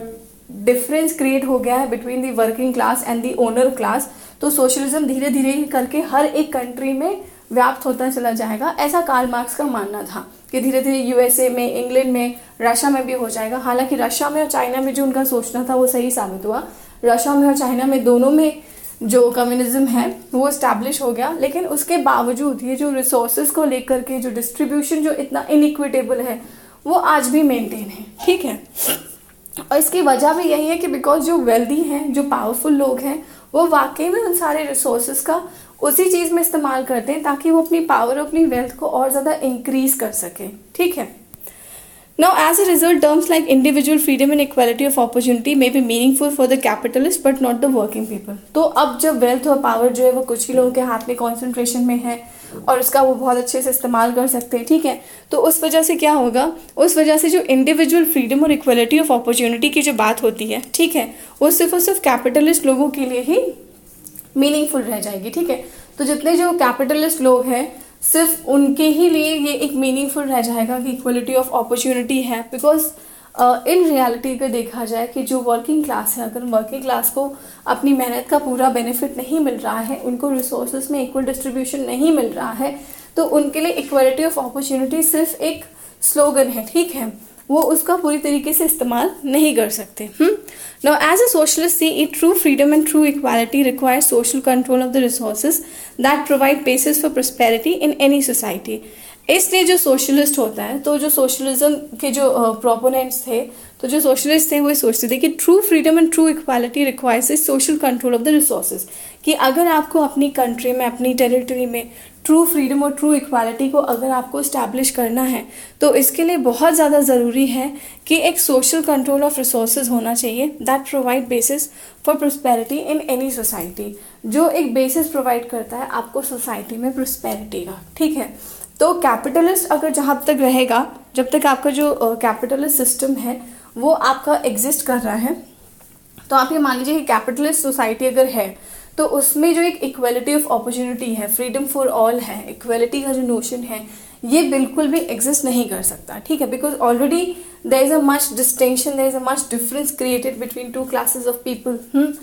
डिफरेंस क्रिएट हो गया है between the working class and the owner class, तो सोशलिज्म धीरे धीरे करके हर एक कंट्री में व्याप्त होता चला जाएगा। ऐसा कार्ल मार्क्स का मानना था कि धीरे धीरे यूएसए में, इंग्लैंड में, रशिया में भी हो जाएगा। हालांकि रशिया में और चाइना में जो उनका सोचना था वो सही साबित हुआ। रशिया में और चाइना में दोनों में जो कम्युनिज्म है वो इस्टेब्लिश हो गया, लेकिन उसके बावजूद ये जो रिसोर्सेज को लेकर के जो डिस्ट्रीब्यूशन जो इतना इनइक्विटेबल है वो आज भी मेंटेन है। ठीक है, और इसकी वजह भी यही है कि बिकॉज जो वेल्दी हैं, जो पावरफुल लोग हैं, वो वाकई में उन सारे रिसोर्सेज का उसी चीज़ में इस्तेमाल करते हैं ताकि वो अपनी पावर, अपनी वेल्थ को और ज़्यादा इंक्रीज कर सकें। ठीक है। Now, as a result, terms like individual freedom and equality of opportunity may be meaningful for the capitalist but not the working people. तो अब जब वेल्थ और पावर जो है वो कुछ ही लोगों के हाथ में कॉन्सेंट्रेशन में है और उसका वो बहुत अच्छे से इस्तेमाल कर सकते हैं, ठीक है, तो उस वजह से क्या होगा, उस वजह से जो इंडिविजुअल फ्रीडम और इक्वलिटी ऑफ अपॉर्चुनिटी की जो बात होती है, ठीक है, वो सिर्फ और सिर्फ कैपिटलिस्ट लोगों के लिए ही मीनिंगफुल रह जाएगी। ठीक है। तो जितने जो कैपिटलिस्ट लोग हैं सिर्फ उनके ही लिए ये एक मीनिंगफुल रह जाएगा कि इक्वलिटी ऑफ अपॉर्चुनिटी है, बिकॉज इन रियलिटी अगर देखा जाए कि जो वर्किंग क्लास है, अगर वर्किंग क्लास को अपनी मेहनत का पूरा बेनिफिट नहीं मिल रहा है, उनको रिसोर्सेज में इक्वल डिस्ट्रीब्यूशन नहीं मिल रहा है, तो उनके लिए इक्वलिटी ऑफ अपॉर्चुनिटी सिर्फ एक स्लोगन है। ठीक है, वो उसका पूरी तरीके से इस्तेमाल नहीं कर सकते। Now, as a socialist, see it, true freedom and true equality requires social control of the resources that provide basis for prosperity in any society. इसलिए जो सोशलिस्ट होता है, तो जो सोशलिज्म के जो प्रोपोनेंट्स थे, तो जो सोशलिस्ट थे वो सोचते थे कि true freedom and true equality requires social control of the resources, कि अगर आपको अपनी कंट्री में, अपनी टेरिटरी में ट्रू फ्रीडम और ट्रू इक्वालिटी को अगर आपको इस्टेब्लिश करना है, तो इसके लिए बहुत ज़्यादा ज़रूरी है कि एक सोशल कंट्रोल ऑफ रिसोर्सेज होना चाहिए that provide basis for prosperity in any society, जो एक बेसिस प्रोवाइड करता है आपको सोसाइटी में प्रोस्पेरिटी का। ठीक है। तो कैपिटलिस्ट अगर जहाँ तक रहेगा, जब तक आपका जो कैपिटलिस्ट सिस्टम है वो आपका एग्जिस्ट कर रहा है, तो आप ये मान लीजिए कि कैपिटलिस्ट सोसाइटी अगर है तो उसमें जो एक इक्वलिटी ऑफ अपॉर्चुनिटी है, फ्रीडम फॉर ऑल है, इक्वलिटी का जो नोशन है, ये बिल्कुल भी एग्जिस्ट नहीं कर सकता। ठीक है, because already there is a much distinction, there is a much difference created between two classes of people.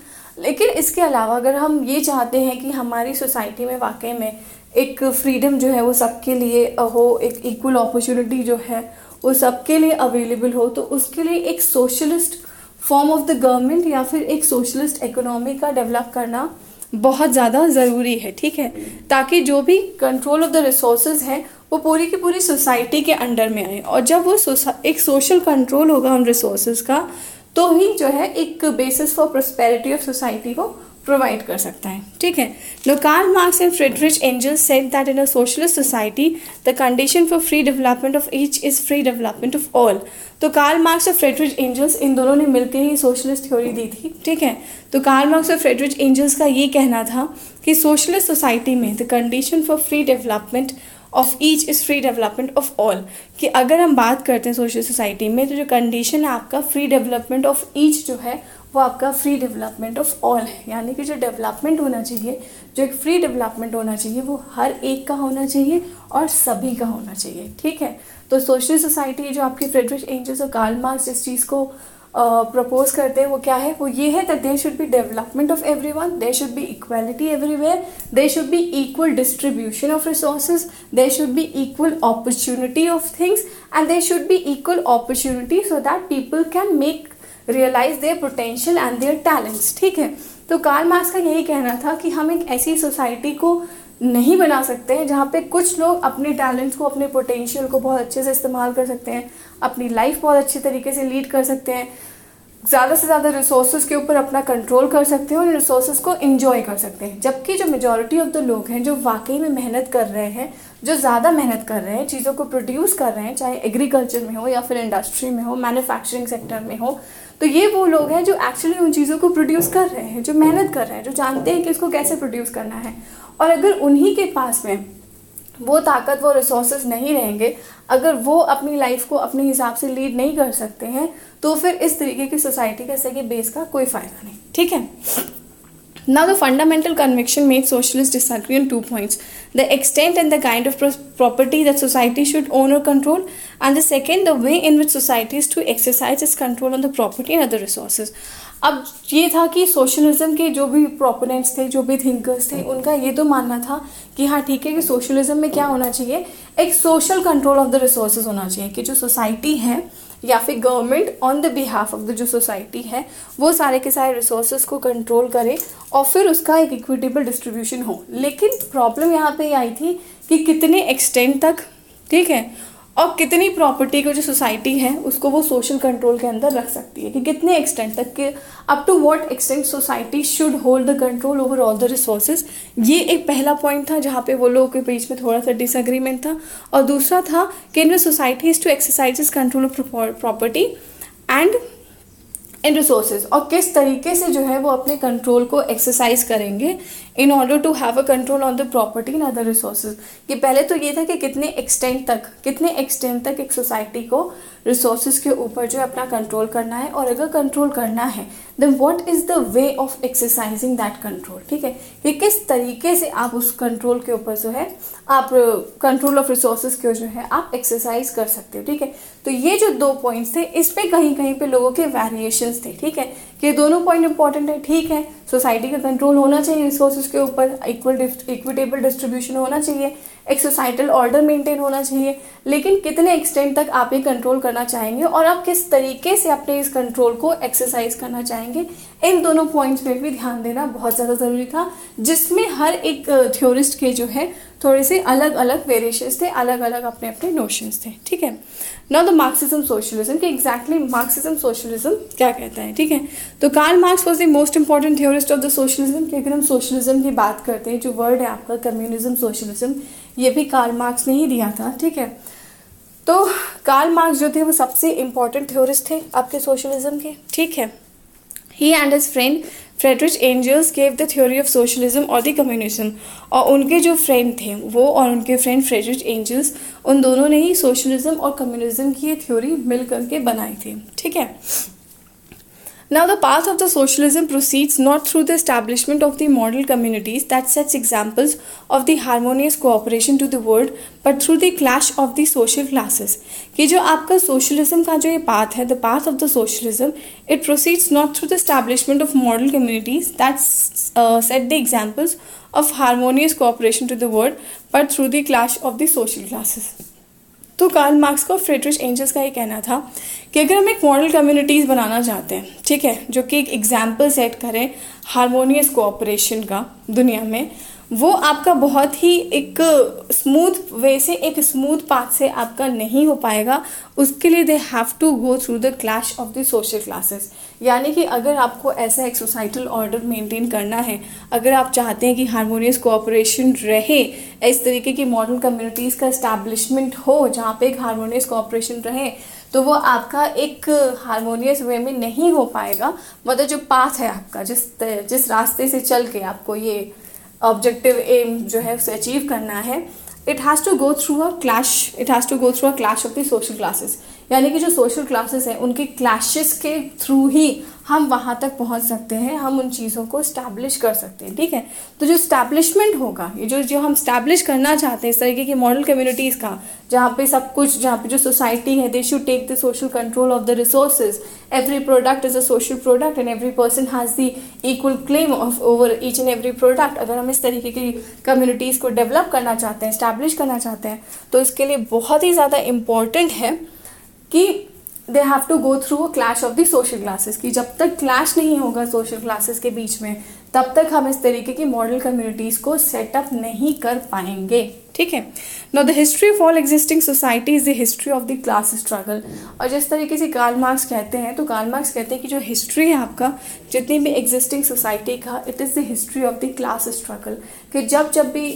लेकिन इसके अलावा अगर हम ये चाहते हैं कि हमारी सोसाइटी में वाकई में एक फ्रीडम जो है वो सबके लिए हो, एक इक्वल अपॉर्चुनिटी जो है वो सबके लिए अवेलेबल हो, तो उसके लिए एक socialist form of the government या फिर एक सोशलिस्ट इकोनॉमी का डेवलप करना बहुत ज़्यादा ज़रूरी है। ठीक है, ताकि जो भी कंट्रोल ऑफ द रिसोर्सेज है वो पूरी की पूरी सोसाइटी के अंडर में आए, और जब वो एक सोशल कंट्रोल होगा उन रिसोर्सेज का, तो ही जो है एक basis for prosperity of society को प्रोवाइड कर सकता है। ठीक है। No Karl Marx and Friedrich Engels said that in a socialist society the condition for free development of each is free development of all. तो कार्ल मार्क्स और फ्रेडरिच एंजल्स इन दोनों ने मिलकर ही सोशलिस्ट थ्योरी दी थी। ठीक है। तो कार्ल मार्क्स और फ्रेडरिच एंजल्स का ये कहना था कि सोशलिस्ट सोसाइटी में the condition for free development of each is free development of all, कि अगर हम बात करते हैं सोशल सोसाइटी में, तो जो कंडीशन है आपका फ्री डेवलपमेंट ऑफ ईच जो है वो आपका फ्री डेवलपमेंट ऑफ ऑल है। यानी कि जो डेवलपमेंट होना चाहिए, जो एक फ्री डेवलपमेंट होना चाहिए, वो हर एक का होना चाहिए और सभी का होना चाहिए। ठीक है। तो सोशल सोसाइटी जो आपकी फ्रेडरिच एंजल्स और कार्ल मार्क्स इस चीज़ को प्रपोज uh, करते हैं, वो क्या है, वो ये है that there should be development of everyone, there should be equality everywhere, there should be equal distribution of resources, there should be equal opportunity of things, and there should be equal opportunity so that people can make realise their potential and their talents. ठीक है। तो कार्ल मार्क्स का यही कहना था कि हम एक ऐसी सोसाइटी को नहीं बना सकते हैं जहाँ पे कुछ लोग अपने टैलेंट्स को, अपने पोटेंशियल को बहुत अच्छे से इस्तेमाल कर सकते हैं, अपनी लाइफ बहुत अच्छे तरीके से लीड कर सकते हैं, ज़्यादा से ज़्यादा रिसोर्सेज के ऊपर अपना कंट्रोल कर सकते हैं और रिसोर्सेज को इंजॉय कर सकते हैं। जबकि जो मेजॉरिटी ऑफ द लोग हैं जो वाकई में मेहनत कर रहे हैं, जो ज़्यादा मेहनत कर रहे हैं, चीज़ों को प्रोड्यूस कर रहे हैं, चाहे एग्रीकल्चर में हो या फिर इंडस्ट्री में हो, मैन्युफैक्चरिंग सेक्टर में हो, तो ये वो लोग हैं जो एक्चुअली उन चीज़ों को प्रोड्यूस कर रहे हैं, जो मेहनत कर रहे हैं, जो जानते हैं कि इसको कैसे प्रोड्यूस करना है। और अगर उन्हीं के पास में वो ताकत, वो रिसोर्सेज नहीं रहेंगे, अगर वो अपनी लाइफ को अपने हिसाब से लीड नहीं कर सकते हैं, तो फिर इस तरीके की सोसाइटी का सही बेस का कोई फायदा नहीं। ठीक है। Now the fundamental conviction makes socialists disagree on two points: the extent and the kind of property that society should own or control, and the second, the way in which society is to exercise its control on the property and other resources. अब ये था कि सोशलिज्म के जो भी प्रोपोनेंट्स थे, जो भी थिंकर्स थे, उनका ये तो मानना था कि हाँ ठीक है कि सोशलिज्म में क्या होना चाहिए, एक social control of the resources होना चाहिए, कि जो सोसाइटी है या फिर government on the behalf of the जो सोसाइटी है वो सारे के सारे रिसोर्सेज को कंट्रोल करे और फिर उसका एक इक्विटेबल डिस्ट्रीब्यूशन हो। लेकिन प्रॉब्लम यहाँ पे आई थी कि कितने एक्सटेंट तक, ठीक है, और कितनी प्रॉपर्टी को जो सोसाइटी है उसको वो सोशल कंट्रोल के अंदर रख सकती है, कि कितने एक्सटेंट तक के, up to what extent society should hold the control over all the resources. ये एक पहला पॉइंट था जहाँ पे वो लोगों के बीच में थोड़ा सा डिसएग्रीमेंट था। और दूसरा था कि in society is to exercise control of property and in resources, और किस तरीके से जो है वो अपने कंट्रोल को एक्सरसाइज करेंगे in order to have a control on the property and other resources. कि पहले तो ये था कि कितने एक्सटेंट तक कितने एक्सटेंट तक एक सोसाइटी को रिसोर्सेज के ऊपर जो है अपना कंट्रोल करना है, और अगर कंट्रोल करना है then what is the way of exercising that control. ठीक है, कि किस तरीके से आप उस कंट्रोल के ऊपर जो है आप कंट्रोल ऑफ रिसोर्सेज को जो है आप एक्सरसाइज कर सकते हो। ठीक है, तो ये जो दो पॉइंट्स थे इस पे कहीं कहीं पे लोगों के वेरिएशंस थे। ठीक है, कि दोनों पॉइंट इंपॉर्टेंट है। ठीक है, सोसाइटी का कंट्रोल होना चाहिए रिसोर्सेज के ऊपर, इक्वल इक्विटेबल डिस्ट्रीब्यूशन होना चाहिए, एक सोसाइटल ऑर्डर मेंटेन होना चाहिए, लेकिन कितने एक्सटेंट तक आप ये कंट्रोल करना चाहेंगे और आप किस तरीके से अपने इस कंट्रोल को एक्सरसाइज करना चाहेंगे, इन दोनों पॉइंट्स पे भी ध्यान देना बहुत ज़्यादा ज़रूरी था, जिसमें हर एक थ्योरिस्ट के जो है थोड़े से अलग अलग वेरिएशंस थे, अलग अलग अपने अपने नोशंस थे। ठीक है, नाउ द मार्क्सिज्म सोशलिज्म, कि एग्जैक्टली मार्क्सिज्म सोशलिज्म क्या कहता है। ठीक है, तो Karl Marx was the most important theorist of the socialism. कि अगर हम सोशलिज्म की बात करते हैं, जो वर्ड है आपका कम्युनिज्म सोशलिज्म, ये भी कार्ल मार्क्स ने ही दिया था। ठीक है, तो कार्ल मार्क्स जो थे वो सबसे इंपॉर्टेंट थ्योरिस्ट थे आपके सोशलिज्म के। ठीक है, he and his friend Friedrich Engels gave the theory of socialism और द कम्युनिज्म, और उनके जो फ्रेंड थे वो और उनके फ्रेंड फ्रेडरिच एंजल्स, उन दोनों ने ही सोशलिज्म और कम्युनिज्म की ये थ्योरी मिल करके बनाई थी। ठीक है, now the path of the socialism proceeds not through the establishment of the model communities that sets examples of the harmonious cooperation to the world, but through the clash of the social classes। कि जो आपका सोशलिज्म का जो ये पाथ है, the path of the socialism, it proceeds not through the establishment of model communities that uh, set the examples of harmonious cooperation to the world, but through the clash of the social classes। तो कार्ल मार्क्स का और फ्रेडरिच एंजल्स का ये कहना था कि अगर हम एक मॉडल कम्युनिटीज़ बनाना चाहते हैं, ठीक है, जो कि एक एग्जाम्पल सेट करें हारमोनियस कोऑपरेशन का दुनिया में, वो आपका बहुत ही एक स्मूथ वे से, एक स्मूथ पाथ से आपका नहीं हो पाएगा। उसके लिए they have to go through the clash of the social classes. यानी कि अगर आपको ऐसा एक सोसाइटल ऑर्डर मेंटेन करना है, अगर आप चाहते हैं कि हारमोनियस कोऑपरेशन रहे, इस तरीके की मॉडल कम्युनिटीज़ का इस्टेब्लिशमेंट हो जहाँ पे एक हारमोनियस कोऑपरेशन रहे, तो वो आपका एक हारमोनियस वे में नहीं हो पाएगा। मतलब जो पाथ है आपका, जिस जिस रास्ते से चल के आपको ये ऑब्जेक्टिव एम जो है उसे अचीव करना है, it has to go through a clash it has to go through a clash of the social classes. यानी कि जो सोशल क्लासेस हैं उनके क्लैशेस के थ्रू ही हम वहाँ तक पहुँच सकते हैं, हम उन चीज़ों को स्टैब्लिश कर सकते हैं। ठीक है, तो जो स्टैब्लिशमेंट होगा, ये जो जो हम स्टैब्लिश करना चाहते हैं इस तरीके की मॉडल कम्युनिटीज़ का, जहाँ पे सब कुछ, जहाँ पे जो सोसाइटी है, they should take the social control of the resources, every product is a social product and every person has the equal claim of over each and every product. अगर हम इस तरीके की कम्युनिटीज़ को डेवलप करना चाहते हैं, स्टैब्लिश करना चाहते हैं, तो इसके लिए बहुत ही ज़्यादा इम्पॉर्टेंट है कि they have to go through a clash of the social classes. कि जब तक क्लैश नहीं होगा सोशल क्लासेस के बीच में, तब तक हम इस तरीके की मॉडल कम्युनिटीज़ को सेटअप नहीं कर पाएंगे। ठीक है, now the history of all existing society is the history of the class struggle. और जिस तरीके से कार्ल मार्क्स कहते हैं, तो कार्ल मार्क्स कहते हैं कि जो हिस्ट्री है आपका जितनी भी एग्जिस्टिंग सोसाइटी का, it is the history of the class struggle. कि जब जब भी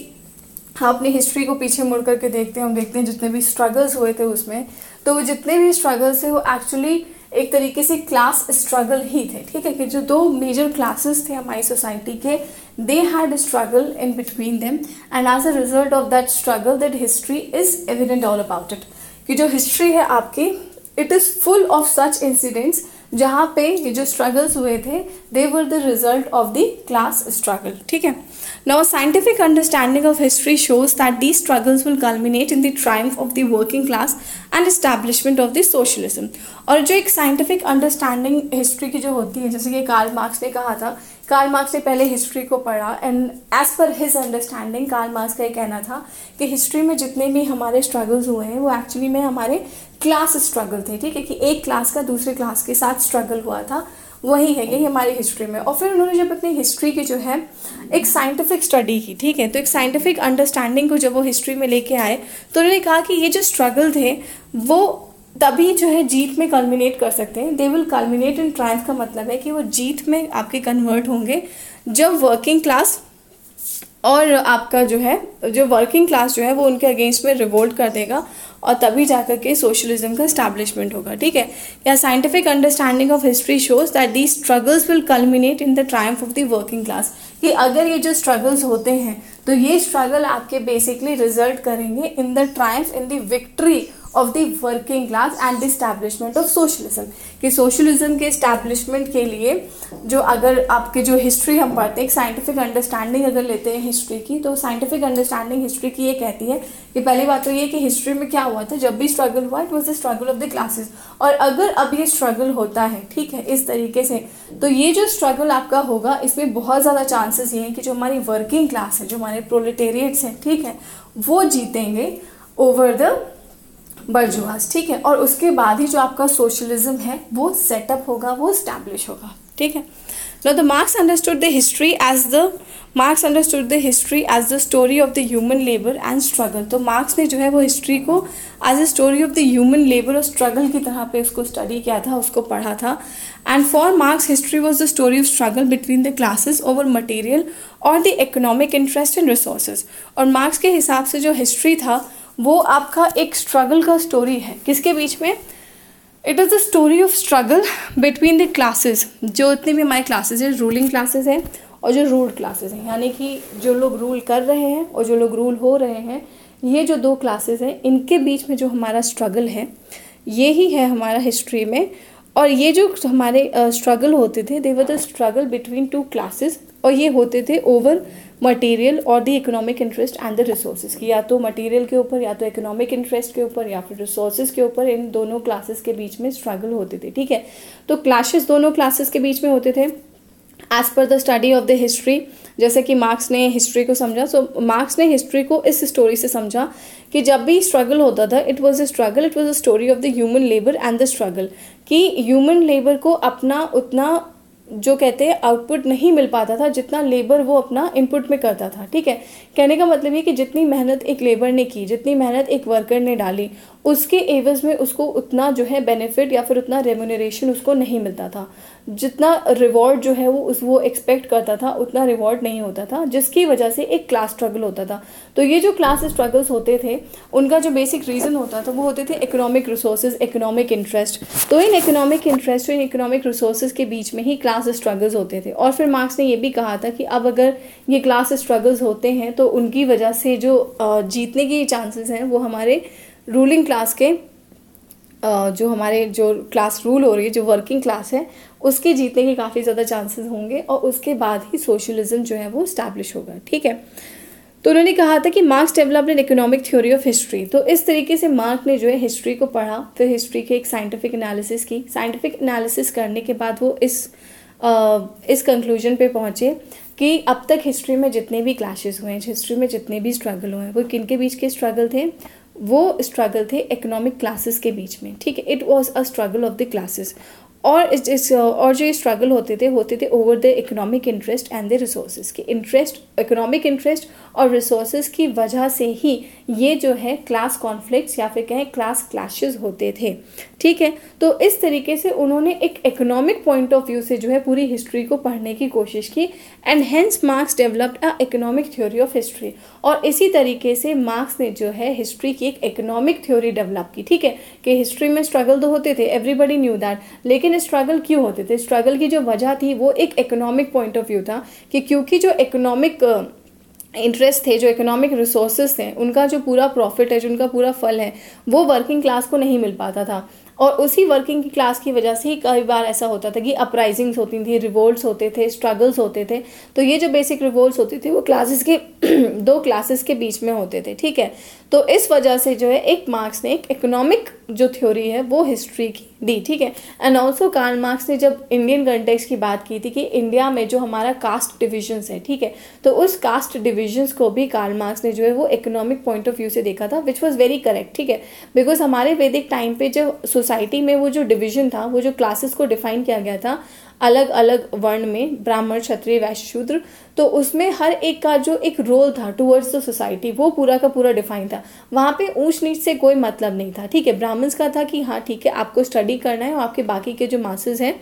हम अपनी हिस्ट्री को पीछे मुड़ करके देखते हैं, हम देखते हैं जितने भी स्ट्रगल्स हुए थे उसमें, तो वो जितने भी स्ट्रगल्स थे वो एक्चुअली एक तरीके से क्लास स्ट्रगल ही थे। ठीक है, कि जो दो मेजर क्लासेस थे हमारी सोसाइटी के, they had struggle in between them, and as a result of that struggle that history is evident all about it. कि जो हिस्ट्री है आपकी, it is full of such incidents जहाँ पे ये जो स्ट्रगल्स हुए थे, they were the result of the class struggle. ठीक है, now scientific understanding of history shows that these struggles will culminate in the triumph of the working class and establishment of the socialism. और जो एक साइंटिफिक अंडरस्टैंडिंग हिस्ट्री की जो होती है, जैसे कि कार्ल मार्क्स ने कहा था, कार्ल मार्क्स ने पहले हिस्ट्री को पढ़ा and as per his understanding Karl Marx का ये कहना था कि हिस्ट्री में जितने भी हमारे स्ट्रगल्स हुए हैं वो एक्चुअली में हमारे क्लास स्ट्रगल थे। ठीक है, कि एक क्लास का दूसरे क्लास के साथ स्ट्रगल हुआ था, वही है, यही हमारी हिस्ट्री में। और फिर उन्होंने जब अपनी हिस्ट्री की जो है एक साइंटिफिक स्टडी की, ठीक है, तो एक साइंटिफिक अंडरस्टैंडिंग को जब वो हिस्ट्री में लेके आए तो उन्होंने कहा कि ये जो स्ट्रगल थे वो तभी जो है जीत में कल्मिनेट कर सकते हैं। They will culminate in triumph का मतलब है कि वो जीत में आपके कन्वर्ट होंगे जब वर्किंग क्लास और आपका जो है जो वर्किंग क्लास जो है वो उनके अगेंस्ट में रिवोल्ट कर देगा और तभी जाकर के सोशलिज्म का एस्टैब्लिशमेंट होगा, ठीक है। या scientific understanding of history shows that these struggles will culminate in the triumph of the working class, कि अगर ये जो स्ट्रगल्स होते हैं तो ये स्ट्रगल आपके बेसिकली रिजल्ट करेंगे in the triumph, in the victory of the working class and the establishment of socialism, कि सोशलिज्म के एस्टैब्लिशमेंट के लिए जो अगर आपके जो हिस्ट्री हम पढ़ते हैं, एक साइंटिफिक अंडरस्टैंडिंग अगर लेते हैं हिस्ट्री की, तो साइंटिफिक अंडरस्टैंडिंग हिस्ट्री की ये कहती है कि पहली बात तो ये कि हिस्ट्री में क्या हुआ था, जब भी स्ट्रगल हुआ it was the struggle of the classes, और अगर अब ये स्ट्रगल होता है, ठीक है, इस तरीके से, तो ये जो स्ट्रगल आपका होगा इसमें बहुत ज़्यादा चांसेस ये हैं कि जो हमारी वर्किंग क्लास है, जो हमारे प्रोलेटेरिएट्स हैं, ठीक है, वो जीतेंगे ओवर द बर्जुआस, ठीक है, और उसके बाद ही जो आपका सोशलिज्म है वो सेटअप होगा, वो स्टैब्लिश होगा, ठीक है। Now the Marx understood the history as the Marx understood the history as the story of the human labor and struggle। तो मार्क्स ने जो है वो हिस्ट्री को as a story of the human labor और struggle की तरह पे उसको स्टडी किया था, उसको पढ़ा था। And for Marx history was the story of struggle between the classes over material or the economic interest and resources। और मार्क्स के हिसाब से जो हिस्ट्री था वो आपका एक स्ट्रगल का स्टोरी है, किसके बीच में? It is the story of struggle between the classes, जो इतने भी हमारे क्लासेस हैं, रूलिंग क्लासेस हैं और जो रूल्ड क्लासेस हैं, यानी कि जो लोग रूल कर रहे हैं और जो लोग रूल हो रहे हैं, ये जो दो क्लासेस हैं इनके बीच में जो हमारा स्ट्रगल है ये ही है हमारा हिस्ट्री में। और ये जो हमारे स्ट्रगल uh, होते थे, they were the struggle between two classes, और ये होते थे ओवर मटेरियल और the economic interest and the resources की, या तो मटेरियल के ऊपर या तो इकोनॉमिक इंटरेस्ट के ऊपर या फिर रिसोर्सेज के ऊपर, इन दोनों क्लासेस के बीच में स्ट्रगल होते थे, ठीक है। तो क्लैशेस दोनों क्लासेस के बीच में होते थे as per the study of the history. जैसे कि मार्क्स ने हिस्ट्री को समझा, सो so, मार्क्स ने हिस्ट्री को इस स्टोरी से समझा कि जब भी स्ट्रगल होता था it was a struggle, it was a story of the human labour and the struggle, कि ह्यूमन लेबर को अपना उतना जो कहते हैं आउटपुट नहीं मिल पाता था जितना लेबर वो अपना इनपुट में करता था, ठीक है। कहने का मतलब ये कि जितनी मेहनत एक लेबर ने की, जितनी मेहनत एक वर्कर ने डाली, उसके एवज में उसको उतना जो है बेनिफिट या फिर उतना रेम्यूनरेशन उसको नहीं मिलता था, जितना रिवॉर्ड जो है वो उस वो एक्सपेक्ट करता था उतना रिवॉर्ड नहीं होता था, जिसकी वजह से एक क्लास स्ट्रगल होता था। तो ये जो क्लास स्ट्रगल्स होते थे उनका जो बेसिक रीज़न होता था वो होते थे इकोनॉमिक रिसोर्सेज, इकोनॉमिक इंटरेस्ट। तो इन इकोनॉमिक इंटरेस्ट इन इकोनॉमिक रिसोर्सेज के बीच में ही क्लास स्ट्रगल्स होते थे। और फिर मार्क्स ने ये भी कहा था कि अब अगर ये क्लास स्ट्रगल्स होते हैं तो उनकी वजह से जो जीतने की चांसेस हैं वो हमारे रूलिंग क्लास के, जो हमारे जो क्लास रूल हो रही है, जो वर्किंग क्लास है, उसके जीतने के काफ़ी ज़्यादा चांसेस होंगे और उसके बाद ही सोशलिज्म जो है वो स्टैब्लिश होगा, ठीक है। तो उन्होंने कहा था कि Marx developed an economic theory of history. तो इस तरीके से मार्क्स ने जो है हिस्ट्री को पढ़ा, फिर हिस्ट्री के एक साइंटिफिक एनालिसिस की। साइंटिफिक एनालिसिस करने के बाद वो इस आ, इस कंक्लूजन पे पहुँचे कि अब तक हिस्ट्री में जितने भी क्लैशेस हुए हैं, हिस्ट्री में जितने भी स्ट्रगल हुए हैं, वो किन के बीच के स्ट्रगल थे? वो स्ट्रगल थे इकोनॉमिक क्लासेस के बीच में, ठीक है। It was a struggle of the classes. और इस, इस और जो स्ट्रगल होते थे होते थे over the economic interest and the resources की। इंटरेस्ट, इकोनॉमिक इंटरेस्ट और रिसोर्सेज की वजह से ही ये जो है क्लास कॉन्फ्लिक्ट्स या फिर कहें क्लास क्लैशेस होते थे, ठीक है। तो इस तरीके से उन्होंने एक इकोनॉमिक पॉइंट ऑफ व्यू से जो है पूरी हिस्ट्री को पढ़ने की कोशिश की and hence Marx developed a economic theory of history. और इसी तरीके से मार्क्स ने जो है हिस्ट्री की एक इकोनॉमिक थ्योरी डेवलप की, ठीक है, कि हिस्ट्री में स्ट्रगल तो होते थे, एवरीबडी न्यू दैट, लेकिन स्ट्रगल क्यों होते थे? स्ट्रगल की जो वजह थी वो एक इकोनॉमिक पॉइंट ऑफ व्यू था कि क्योंकि जो इकोनॉमिक इंटरेस्ट थे, जो इकोनॉमिक रिसोर्सेज थे, उनका जो पूरा प्रॉफिट है, जो उनका पूरा फल है, वो वर्किंग क्लास को नहीं मिल पाता था। और उसी वर्किंग क्लास की वजह से ही कई बार ऐसा होता था कि अपराइजिंग्स होती थी, रिवोल्ट्स होते थे, स्ट्रगल्स होते थे। तो ये जो बेसिक रिवोल्ट्स होते थे वो क्लासेस के दो क्लासेस के बीच में होते थे, ठीक है। तो इस वजह से जो है एक मार्क्स ने एक इकोनॉमिक जो थ्योरी है वो हिस्ट्री की दी, ठीक है। एंड ऑल्सो कार्ल मार्क्स ने जब इंडियन कंटेक्स्ट की बात की थी कि इंडिया में जो हमारा कास्ट डिविजन्स है, ठीक है, तो उस कास्ट डिविजन्स को भी कार्ल मार्क्स ने जो है वो इकोनॉमिक पॉइंट ऑफ व्यू से देखा था, विच वॉज वेरी करेक्ट, ठीक है। बिकॉज हमारे वैदिक टाइम पे जो सोसाइटी में वो जो डिवीजन था, वो जो क्लासेस को डिफाइन किया गया था, अलग अलग वर्ण में, ब्राह्मण, क्षत्रिय, वैश्य, शूद्र, तो उसमें हर एक का जो एक रोल था टुवर्ड्स द सोसाइटी वो पूरा का पूरा डिफाइन था। वहाँ पे ऊंच नीच से कोई मतलब नहीं था, ठीक है। ब्राह्मण्स का था कि हाँ ठीक है आपको स्टडी करना है और आपके बाकी के जो मासेस हैं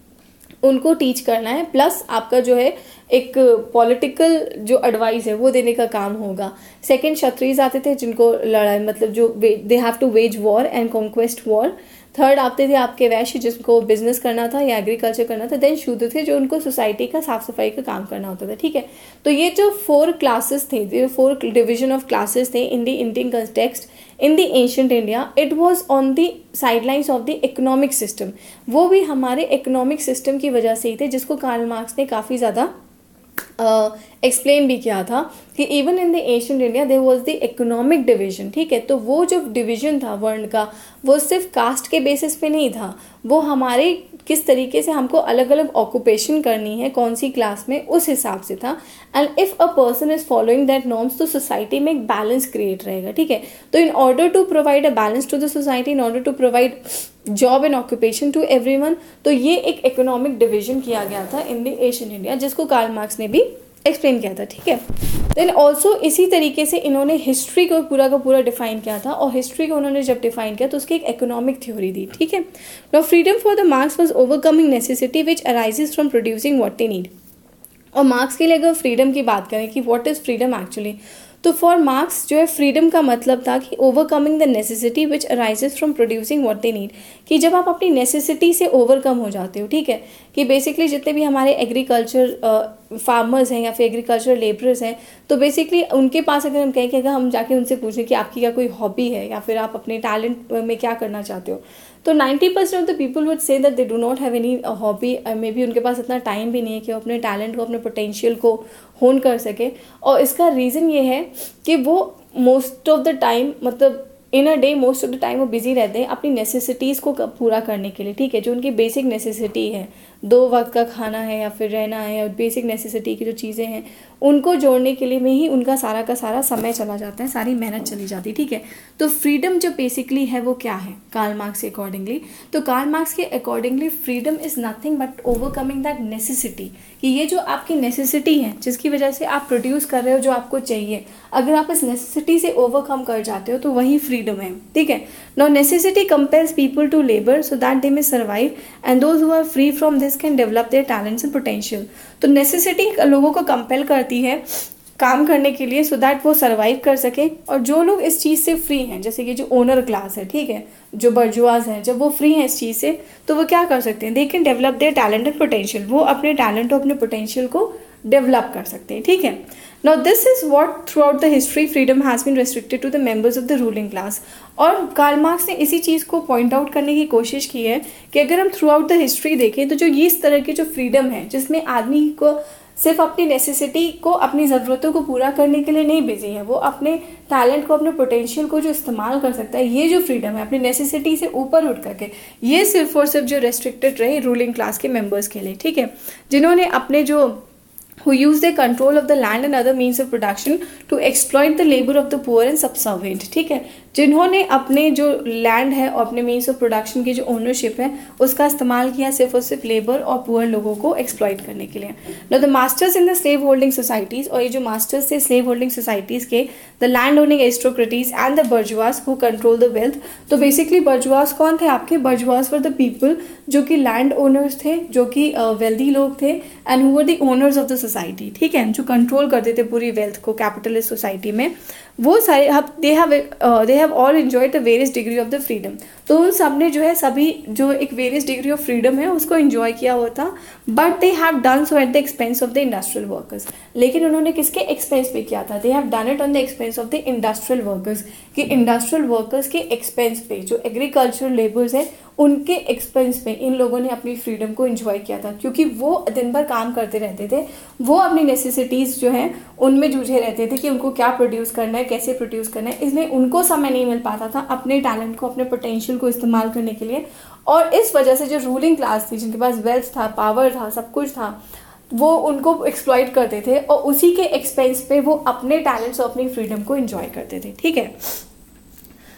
उनको टीच करना है, प्लस आपका जो है एक पॉलिटिकल जो एडवाइस है वो देने का काम होगा। सेकंड क्षत्रियज आते थे जिनको लड़ाई मतलब जो they have to wage war and conquest war. Third आते थे आपके वैश्य जिनको बिजनेस करना था या एग्रीकल्चर करना था। देन शूद्र थे जो उनको सोसाइटी का साफ सफाई का काम करना होता था, ठीक है। तो ये जो फोर क्लासेस थे, जो फोर डिविजन ऑफ क्लासेस थे in the Indian context in the ancient India, it was on the sidelines of the economic system. वो भी हमारे इकोनॉमिक सिस्टम की वजह से ही थे, जिसको कार्ल मार्क्स ने काफ़ी ज़्यादा एक्सप्लेन uh, भी किया था कि even in the ancient India there was the economic division, ठीक है। तो वो जो डिवीजन था वर्ण का वो सिर्फ कास्ट के बेसिस पे नहीं था, वो हमारे किस तरीके से हमको अलग अलग ऑक्यूपेशन करनी है कौन सी क्लास में उस हिसाब से था। And if a person is following that norms तो सोसाइटी में एक बैलेंस क्रिएट रहेगा, ठीक है। तो in order to provide a balance to the society, in order to provide job and occupation to everyone, तो ये एक इकोनॉमिक डिवीजन किया गया था इन द एंशिएंट इंडिया, जिसको कार्ल मार्क्स ने भी एक्सप्लेन किया था, ठीक है। देन ऑल्सो इसी तरीके से इन्होंने हिस्ट्री को पूरा का पूरा डिफाइन किया था, और हिस्ट्री को उन्होंने जब डिफाइन किया तो उसकी एक इकोनॉमिक थ्योरी दी, ठीक है। Now freedom for the Marx was overcoming necessity which arises from producing what they need. और मार्क्स के लिए अगर फ्रीडम की बात करें कि व्हाट इज फ्रीडम एक्चुअली, तो फॉर मार्क्स जो है फ्रीडम का मतलब था कि overcoming the necessity which arises from producing what they need, कि जब आप अपनी नेसेसिटी से ओवरकम हो जाते हो, ठीक है, कि बेसिकली जितने भी हमारे एग्रीकल्चर फार्मर्स हैं या फिर एग्रीकल्चर लेबरर्स हैं, तो बेसिकली उनके पास अगर हम कहें कि अगर हम जाके उनसे पूछें कि आपकी क्या कोई हॉबी है या फिर आप अपने टैलेंट में क्या करना चाहते हो, तो ninety percent of the people would say that they do not have any hobby, maybe उनके पास इतना टाइम भी नहीं है कि वो अपने टैलेंट को अपने पोटेंशियल को होन कर सके। और इसका रीज़न ये है कि वो मोस्ट ऑफ द टाइम मतलब in a day most of the time वो बिजी रहते हैं अपनी नेसेसिटीज़ को पूरा करने के लिए, ठीक है। जो उनकी बेसिक नेसेसिटी है, दो वक्त का खाना है या फिर रहना है, या बेसिक नेसेसिटी की जो चीज़ें हैं उनको जोड़ने के लिए में ही उनका सारा का सारा समय चला जाता है, सारी मेहनत चली जाती है, ठीक है। तो फ्रीडम जो बेसिकली है वो क्या है कार्ल मार्क्स के अकॉर्डिंगली, तो कार्ल मार्क्स के accordingly freedom is nothing but overcoming that necessity, कि ये जो आपकी नेसेसिटी है जिसकी वजह से आप प्रोड्यूस कर रहे हो जो आपको चाहिए, अगर आप इस नेसेसिटी से ओवरकम कर जाते हो तो वही फ्रीडम है, ठीक है। Now necessity compels people to labour so that they may survive and those who are free from this can develop their talents and potential. तो नेसेसिटी लोगों को कंपेल करती है काम करने के लिए सो दैट वो सर्वाइव कर सके, और जो लोग इस चीज़ से फ्री हैं जैसे कि जो ओनर क्लास है, ठीक है, जो बर्जुआज हैं, जब वो फ्री हैं इस चीज़ से तो वो क्या कर सकते हैं, they can develop their talent and potential, वो अपने टैलेंट और अपने पोटेंशियल को डेवलप कर सकते हैं, ठीक है। Now this is what throughout the history freedom has been restricted to the members of the ruling class. और कार्ल मार्क्स ने इसी चीज़ को पॉइंट आउट करने की कोशिश की है कि अगर हम थ्रू आउट द हिस्ट्री देखें तो जो ये इस तरह की जो फ्रीडम है जिसमें आदमी को सिर्फ अपनी नेसेसिटी को अपनी ज़रूरतों को पूरा करने के लिए नहीं बिजी है, वो अपने टैलेंट को अपने पोटेंशियल को जो इस्तेमाल कर सकता है, ये जो फ्रीडम है अपनी नेसेसिटी से ऊपर उठ करके, ये सिर्फ और सिर्फ जो रेस्ट्रिक्टेड रहे रूलिंग क्लास के मेंबर्स के लिए, ठीक है, जिन्होंने अपने जो who use their control of the land and other means of production to exploit the labor of the poor and subservient, ठीक है, जिन्होंने अपने जो लैंड है और अपने मीन्स ऑफ प्रोडक्शन की जो ओनरशिप है उसका इस्तेमाल किया सिर्फ और सिर्फ लेबर और पुअर लोगों को एक्सप्लॉइट करने के लिए। Now the masters in the slave holding societies, और ये जो मास्टर्स थे स्लेव होल्डिंग सोसाइटीज के, the land owning aristocracies and the bourgeois who control the wealth. तो बेसिकली बर्जुआस कौन थे आपके, बर्जुआस फॉर द पीपल जो कि लैंड ओनर्स थे, जो कि वेल्दी uh, लोग थे, and who were the owners of the society, ठीक है, जो कंट्रोल करते थे पूरी वेल्थ को कैपिटलिस्ट सोसाइटी में, वो सारे they have they have all enjoyed the various degree of the freedom. तो उन सब ने जो है सभी जो एक वेरियस डिग्री ऑफ फ्रीडम है उसको एंजॉय किया हुआ था, but they have done so at the expense of the industrial workers. लेकिन उन्होंने किसके एक्सपेंस पे किया था, they have done it on the expense of the industrial workers, कि इंडस्ट्रियल वर्कर्स के एक्सपेंस पे, जो एग्रीकल्चरल लेबर्स है उनके एक्सपेंस पे इन लोगों ने अपनी फ्रीडम को एंजॉय किया था, क्योंकि वो दिन भर काम करते रहते थे, वो अपनी नेसेसिटीज़ जो हैं उनमें जूझे रहते थे कि उनको क्या प्रोड्यूस करना है, कैसे प्रोड्यूस करना है, इसलिए उनको समय नहीं मिल पाता था अपने टैलेंट को, अपने पोटेंशियल को इस्तेमाल करने के लिए। और इस वजह से जो रूलिंग क्लास थी, जिनके पास वेल्थ था, पावर था, सब कुछ था, वो उनको एक्सप्लॉइट करते थे और उसी के एक्सपेंस पे वो अपने टैलेंट्स और अपनी फ्रीडम को एंजॉय करते थे, ठीक है।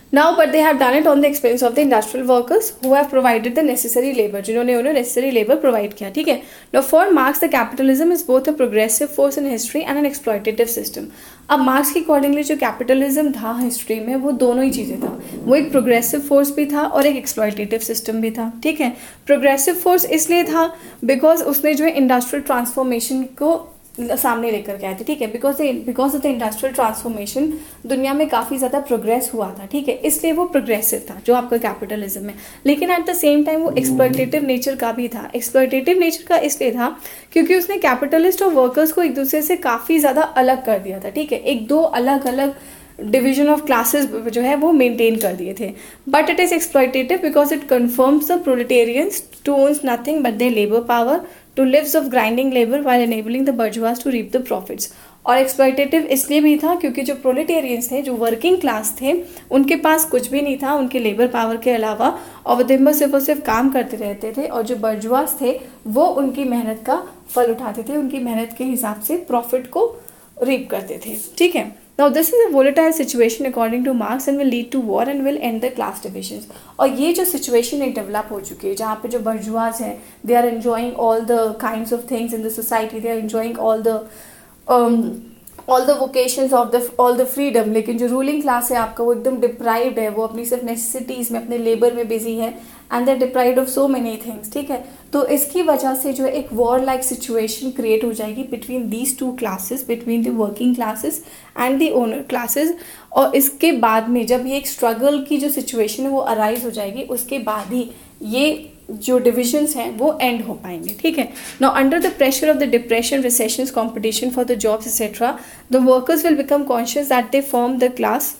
Now, but they have done it on the expense of the industrial workers who have provided the necessary labor, जिन्होंने उन्हें necessary labor provide किया, ठीक है. Now, for Marx, the capitalism is both a progressive force in history and an exploitative system. अब मार्क्स के अकॉर्डिंगली जो कैपिटलिज्म था हिस्ट्री में, वो दोनों ही चीज़ें था. वो एक प्रोग्रेसिव फोर्स भी था और एक एक्सप्लॉयटेटिव सिस्टम भी था, ठीक है. प्रोग्रेसिव फोर्स इसलिए था बिकॉज उसने जो है इंडस्ट्रियल ट्रांसफॉर्मेशन को सामने लेकर के आए थे, ठीक है. Because because of the industrial transformation दुनिया में काफ़ी ज़्यादा प्रोग्रेस हुआ था, ठीक है. इसलिए वो प्रोग्रेसिव था जो आपका कैपिटलिज्म है. लेकिन एट द सेम टाइम वो एक्सप्लॉयटेटिव नेचर का भी था. एक्सप्लॉयटेटिव नेचर का इसलिए था क्योंकि उसने कैपिटलिस्ट और वर्कर्स को एक दूसरे से काफ़ी ज़्यादा अलग कर दिया था, ठीक है. एक दो अलग अलग डिविजन ऑफ क्लासेस जो है वो मेंटेन कर दिए थे. But it is exploitative because it confirms the proletarians to owns nothing but their labour power to lives of grinding labor while enabling the bourgeois to reap the profits. और एक्सप्लॉयटेटिव इसलिए भी था क्योंकि जो प्रोलेटेरियंस थे, जो वर्किंग क्लास थे, उनके पास कुछ भी नहीं था उनके लेबर पावर के अलावा, और वो दिन भर सिर्फ और सिर्फ काम करते रहते थे. और जो बर्जुआस थे वो उनकी मेहनत का फल उठाते थे, उनकी मेहनत के हिसाब से प्रॉफिट को रीप करते थे, ठीक है. Now this is a volatile situation according to Marx and will lead to war and will end the class divisions. और ये जो situation एक डेवलप हो चुकी है जहाँ पे जो बर्जुआस हैं, they are enjoying all the kinds of things in the society, they are enjoying all the um, all the vocations of the all the freedom. लेकिन जो रूलिंग क्लास है आपका वो एकदम डिप्राइव्ड है, वो अपनी सिर्फ नेसेसिटीज़ में, अपने लेबर में बिजी है, and they deprived of so many things, ठीक है. तो इसकी वजह से जो एक वॉर लाइक सिचुएशन क्रिएट हो जाएगी between these two classes, between the working classes and the owner classes. और इसके बाद में जब ये एक स्ट्रगल की जो सिचुएशन है वो अराइज हो जाएगी, उसके बाद ही ये जो डिविजन्स हैं वो एंड हो पाएंगे, ठीक है. Now under the pressure of the depression, recessions, competition for the jobs etcetera, the workers will become conscious that they form the class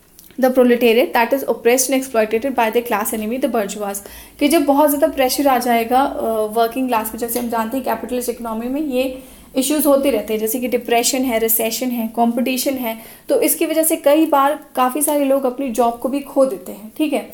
the proletariat that is oppressed and exploited by the class enemy the bourgeois. कि जब बहुत ज़्यादा प्रेशर आ जाएगा वर्किंग uh, क्लास में, जैसे हम जानते हैं कैपिटलिस्ट इकोनॉमी में ये इश्यूज होते रहते हैं, जैसे कि डिप्रेशन है, रिसेशन है, कंपटीशन है. तो इसकी वजह से कई बार काफ़ी सारे लोग अपनी जॉब को भी खो देते हैं, ठीक है.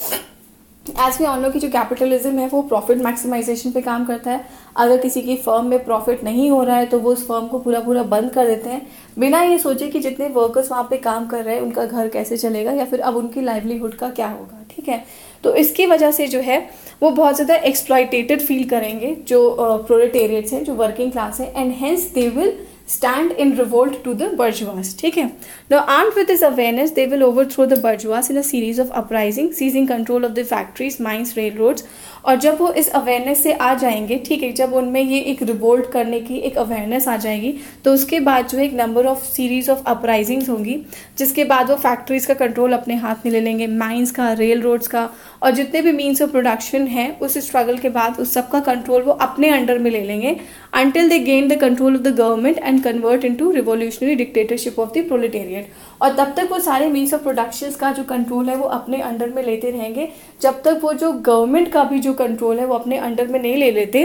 एज वी ऑल नो कि जो कैपिटलिज्म है वो प्रॉफिट मैक्सिमाइजेशन पे काम करता है. अगर किसी की फर्म में प्रॉफिट नहीं हो रहा है तो वो उस फर्म को पूरा पूरा बंद कर देते हैं, बिना ये सोचे कि जितने वर्कर्स वहाँ पे काम कर रहे हैं उनका घर कैसे चलेगा या फिर अब उनकी लाइवलीहुड का क्या होगा, ठीक है. तो इसकी वजह से जो है वो बहुत ज़्यादा एक्सप्लॉयटेटेड फील करेंगे जो प्रोलेटेरिएट्स हैं, जो वर्किंग क्लास है, and hence they will stand in revolt to the bourgeois, ठीक है. Now armed with this awareness they will overthrow the bourgeois in a series of uprising, seizing control of the factories, mines, railroads. और जब वो इस अवेयरनेस से आ जाएंगे, ठीक है, जब उनमें ये एक रिवोल्ट करने की एक अवेयरनेस आ जाएगी तो उसके बाद जो है एक number of series of uprisings होंगी, जिसके बाद वो फैक्ट्रीज का कंट्रोल अपने हाथ में ले लेंगे, माइंस का, रेल रोड्स का, और जितने भी मीन्स ऑफ प्रोडक्शन है उस स्ट्रगल के बाद उस सब का कंट्रोल वो अपने अंडर में ले लेंगे until they gain the control of the government and convert into revolutionary dictatorship of the proletariat. और तब तक वो सारे मीन्स ऑफ प्रोडक्शन का जो कंट्रोल है वो अपने अंडर में लेते रहेंगे जब तक वो जो गवर्नमेंट का भी जो कंट्रोल है वो अपने अंडर में नहीं ले लेते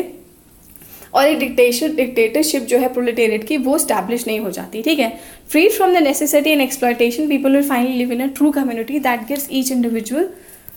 और एक डिक्टेशन डिक्टेटरशिप जो है प्रोलेटेरिएट की वो स्टैब्लिश नहीं हो जाती, ठीक है. Free from the necessity and exploitation people will finally live in a true community that gives each individual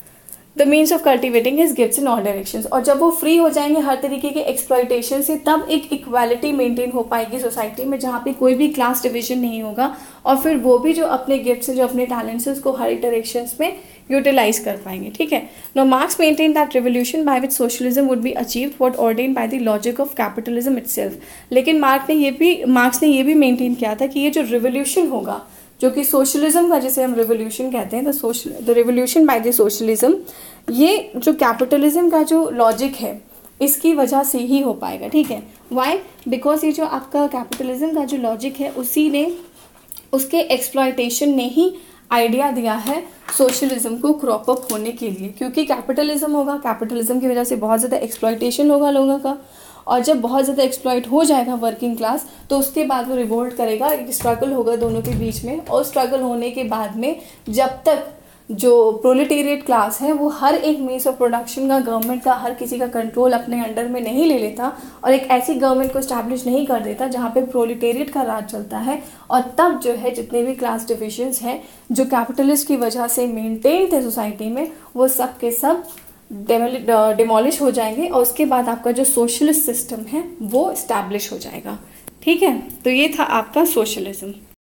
the means of cultivating his gifts in all directions. और जब वो फ्री हो जाएंगे हर तरीके के एक्सप्लॉयटेशन से, तब एक इक्वालिटी मेंटेन हो पाएगी सोसाइटी में जहाँ पे कोई भी क्लास डिवीजन नहीं होगा, और फिर वो भी जो अपने गिफ्ट्स हैं, जो अपने टैलेंट्स हैं, उसको हर एक डायरेक्शंस में यूटिलाइज कर पाएंगे, ठीक है. Now Marx maintain that revolution by which socialism would be achieved what ordained by the logic of capitalism itself. लेकिन मार्क्स ने ये भी मार्क्स ने ये भी मेंटेन किया था कि ये जो रिवोल्यूशन होगा, जो कि सोशलिज्म का, जिसे हम रिवोल्यूशन कहते हैं, the social the revolution by the socialism, ये जो कैपिटलिज्म का जो लॉजिक है इसकी वजह से ही हो पाएगा, ठीक है. वाई? बिकॉज ये जो आपका कैपिटलिज्म का जो लॉजिक है उसी ने, उसके एक्सप्लॉयटेशन ने ही आइडिया दिया है सोशलिज्म को क्रॉप अप होने के लिए. क्योंकि कैपिटलिज्म होगा, कैपिटलिज्म की वजह से बहुत ज़्यादा एक्सप्लॉयटेशन होगा लोगों का, और जब बहुत ज़्यादा एक्सप्लॉइट हो जाएगा वर्किंग क्लास तो उसके बाद वो रिवोल्ट करेगा, एक स्ट्रगल होगा दोनों के बीच में, और स्ट्रगल होने के बाद में जब तक जो प्रोलेटेरिएट क्लास है वो हर एक मीन्स ऑफ प्रोडक्शन का, गवर्नमेंट का, हर किसी का कंट्रोल अपने अंडर में नहीं ले लेता और एक ऐसी गवर्नमेंट को स्टैब्लिश नहीं कर देता जहाँ पे प्रोलेटेरिएट का राज चलता है, और तब जो है जितने भी क्लास डिविजन्स हैं जो कैपिटलिस्ट की वजह से मेंटेन थे सोसाइटी में, वो सब के सब डिमोलिश हो जाएंगे, और उसके बाद आपका जो सोशलिस्ट सिस्टम है वो इस्टेब्लिश हो जाएगा, ठीक है. तो ये था आपका सोशलिज्म.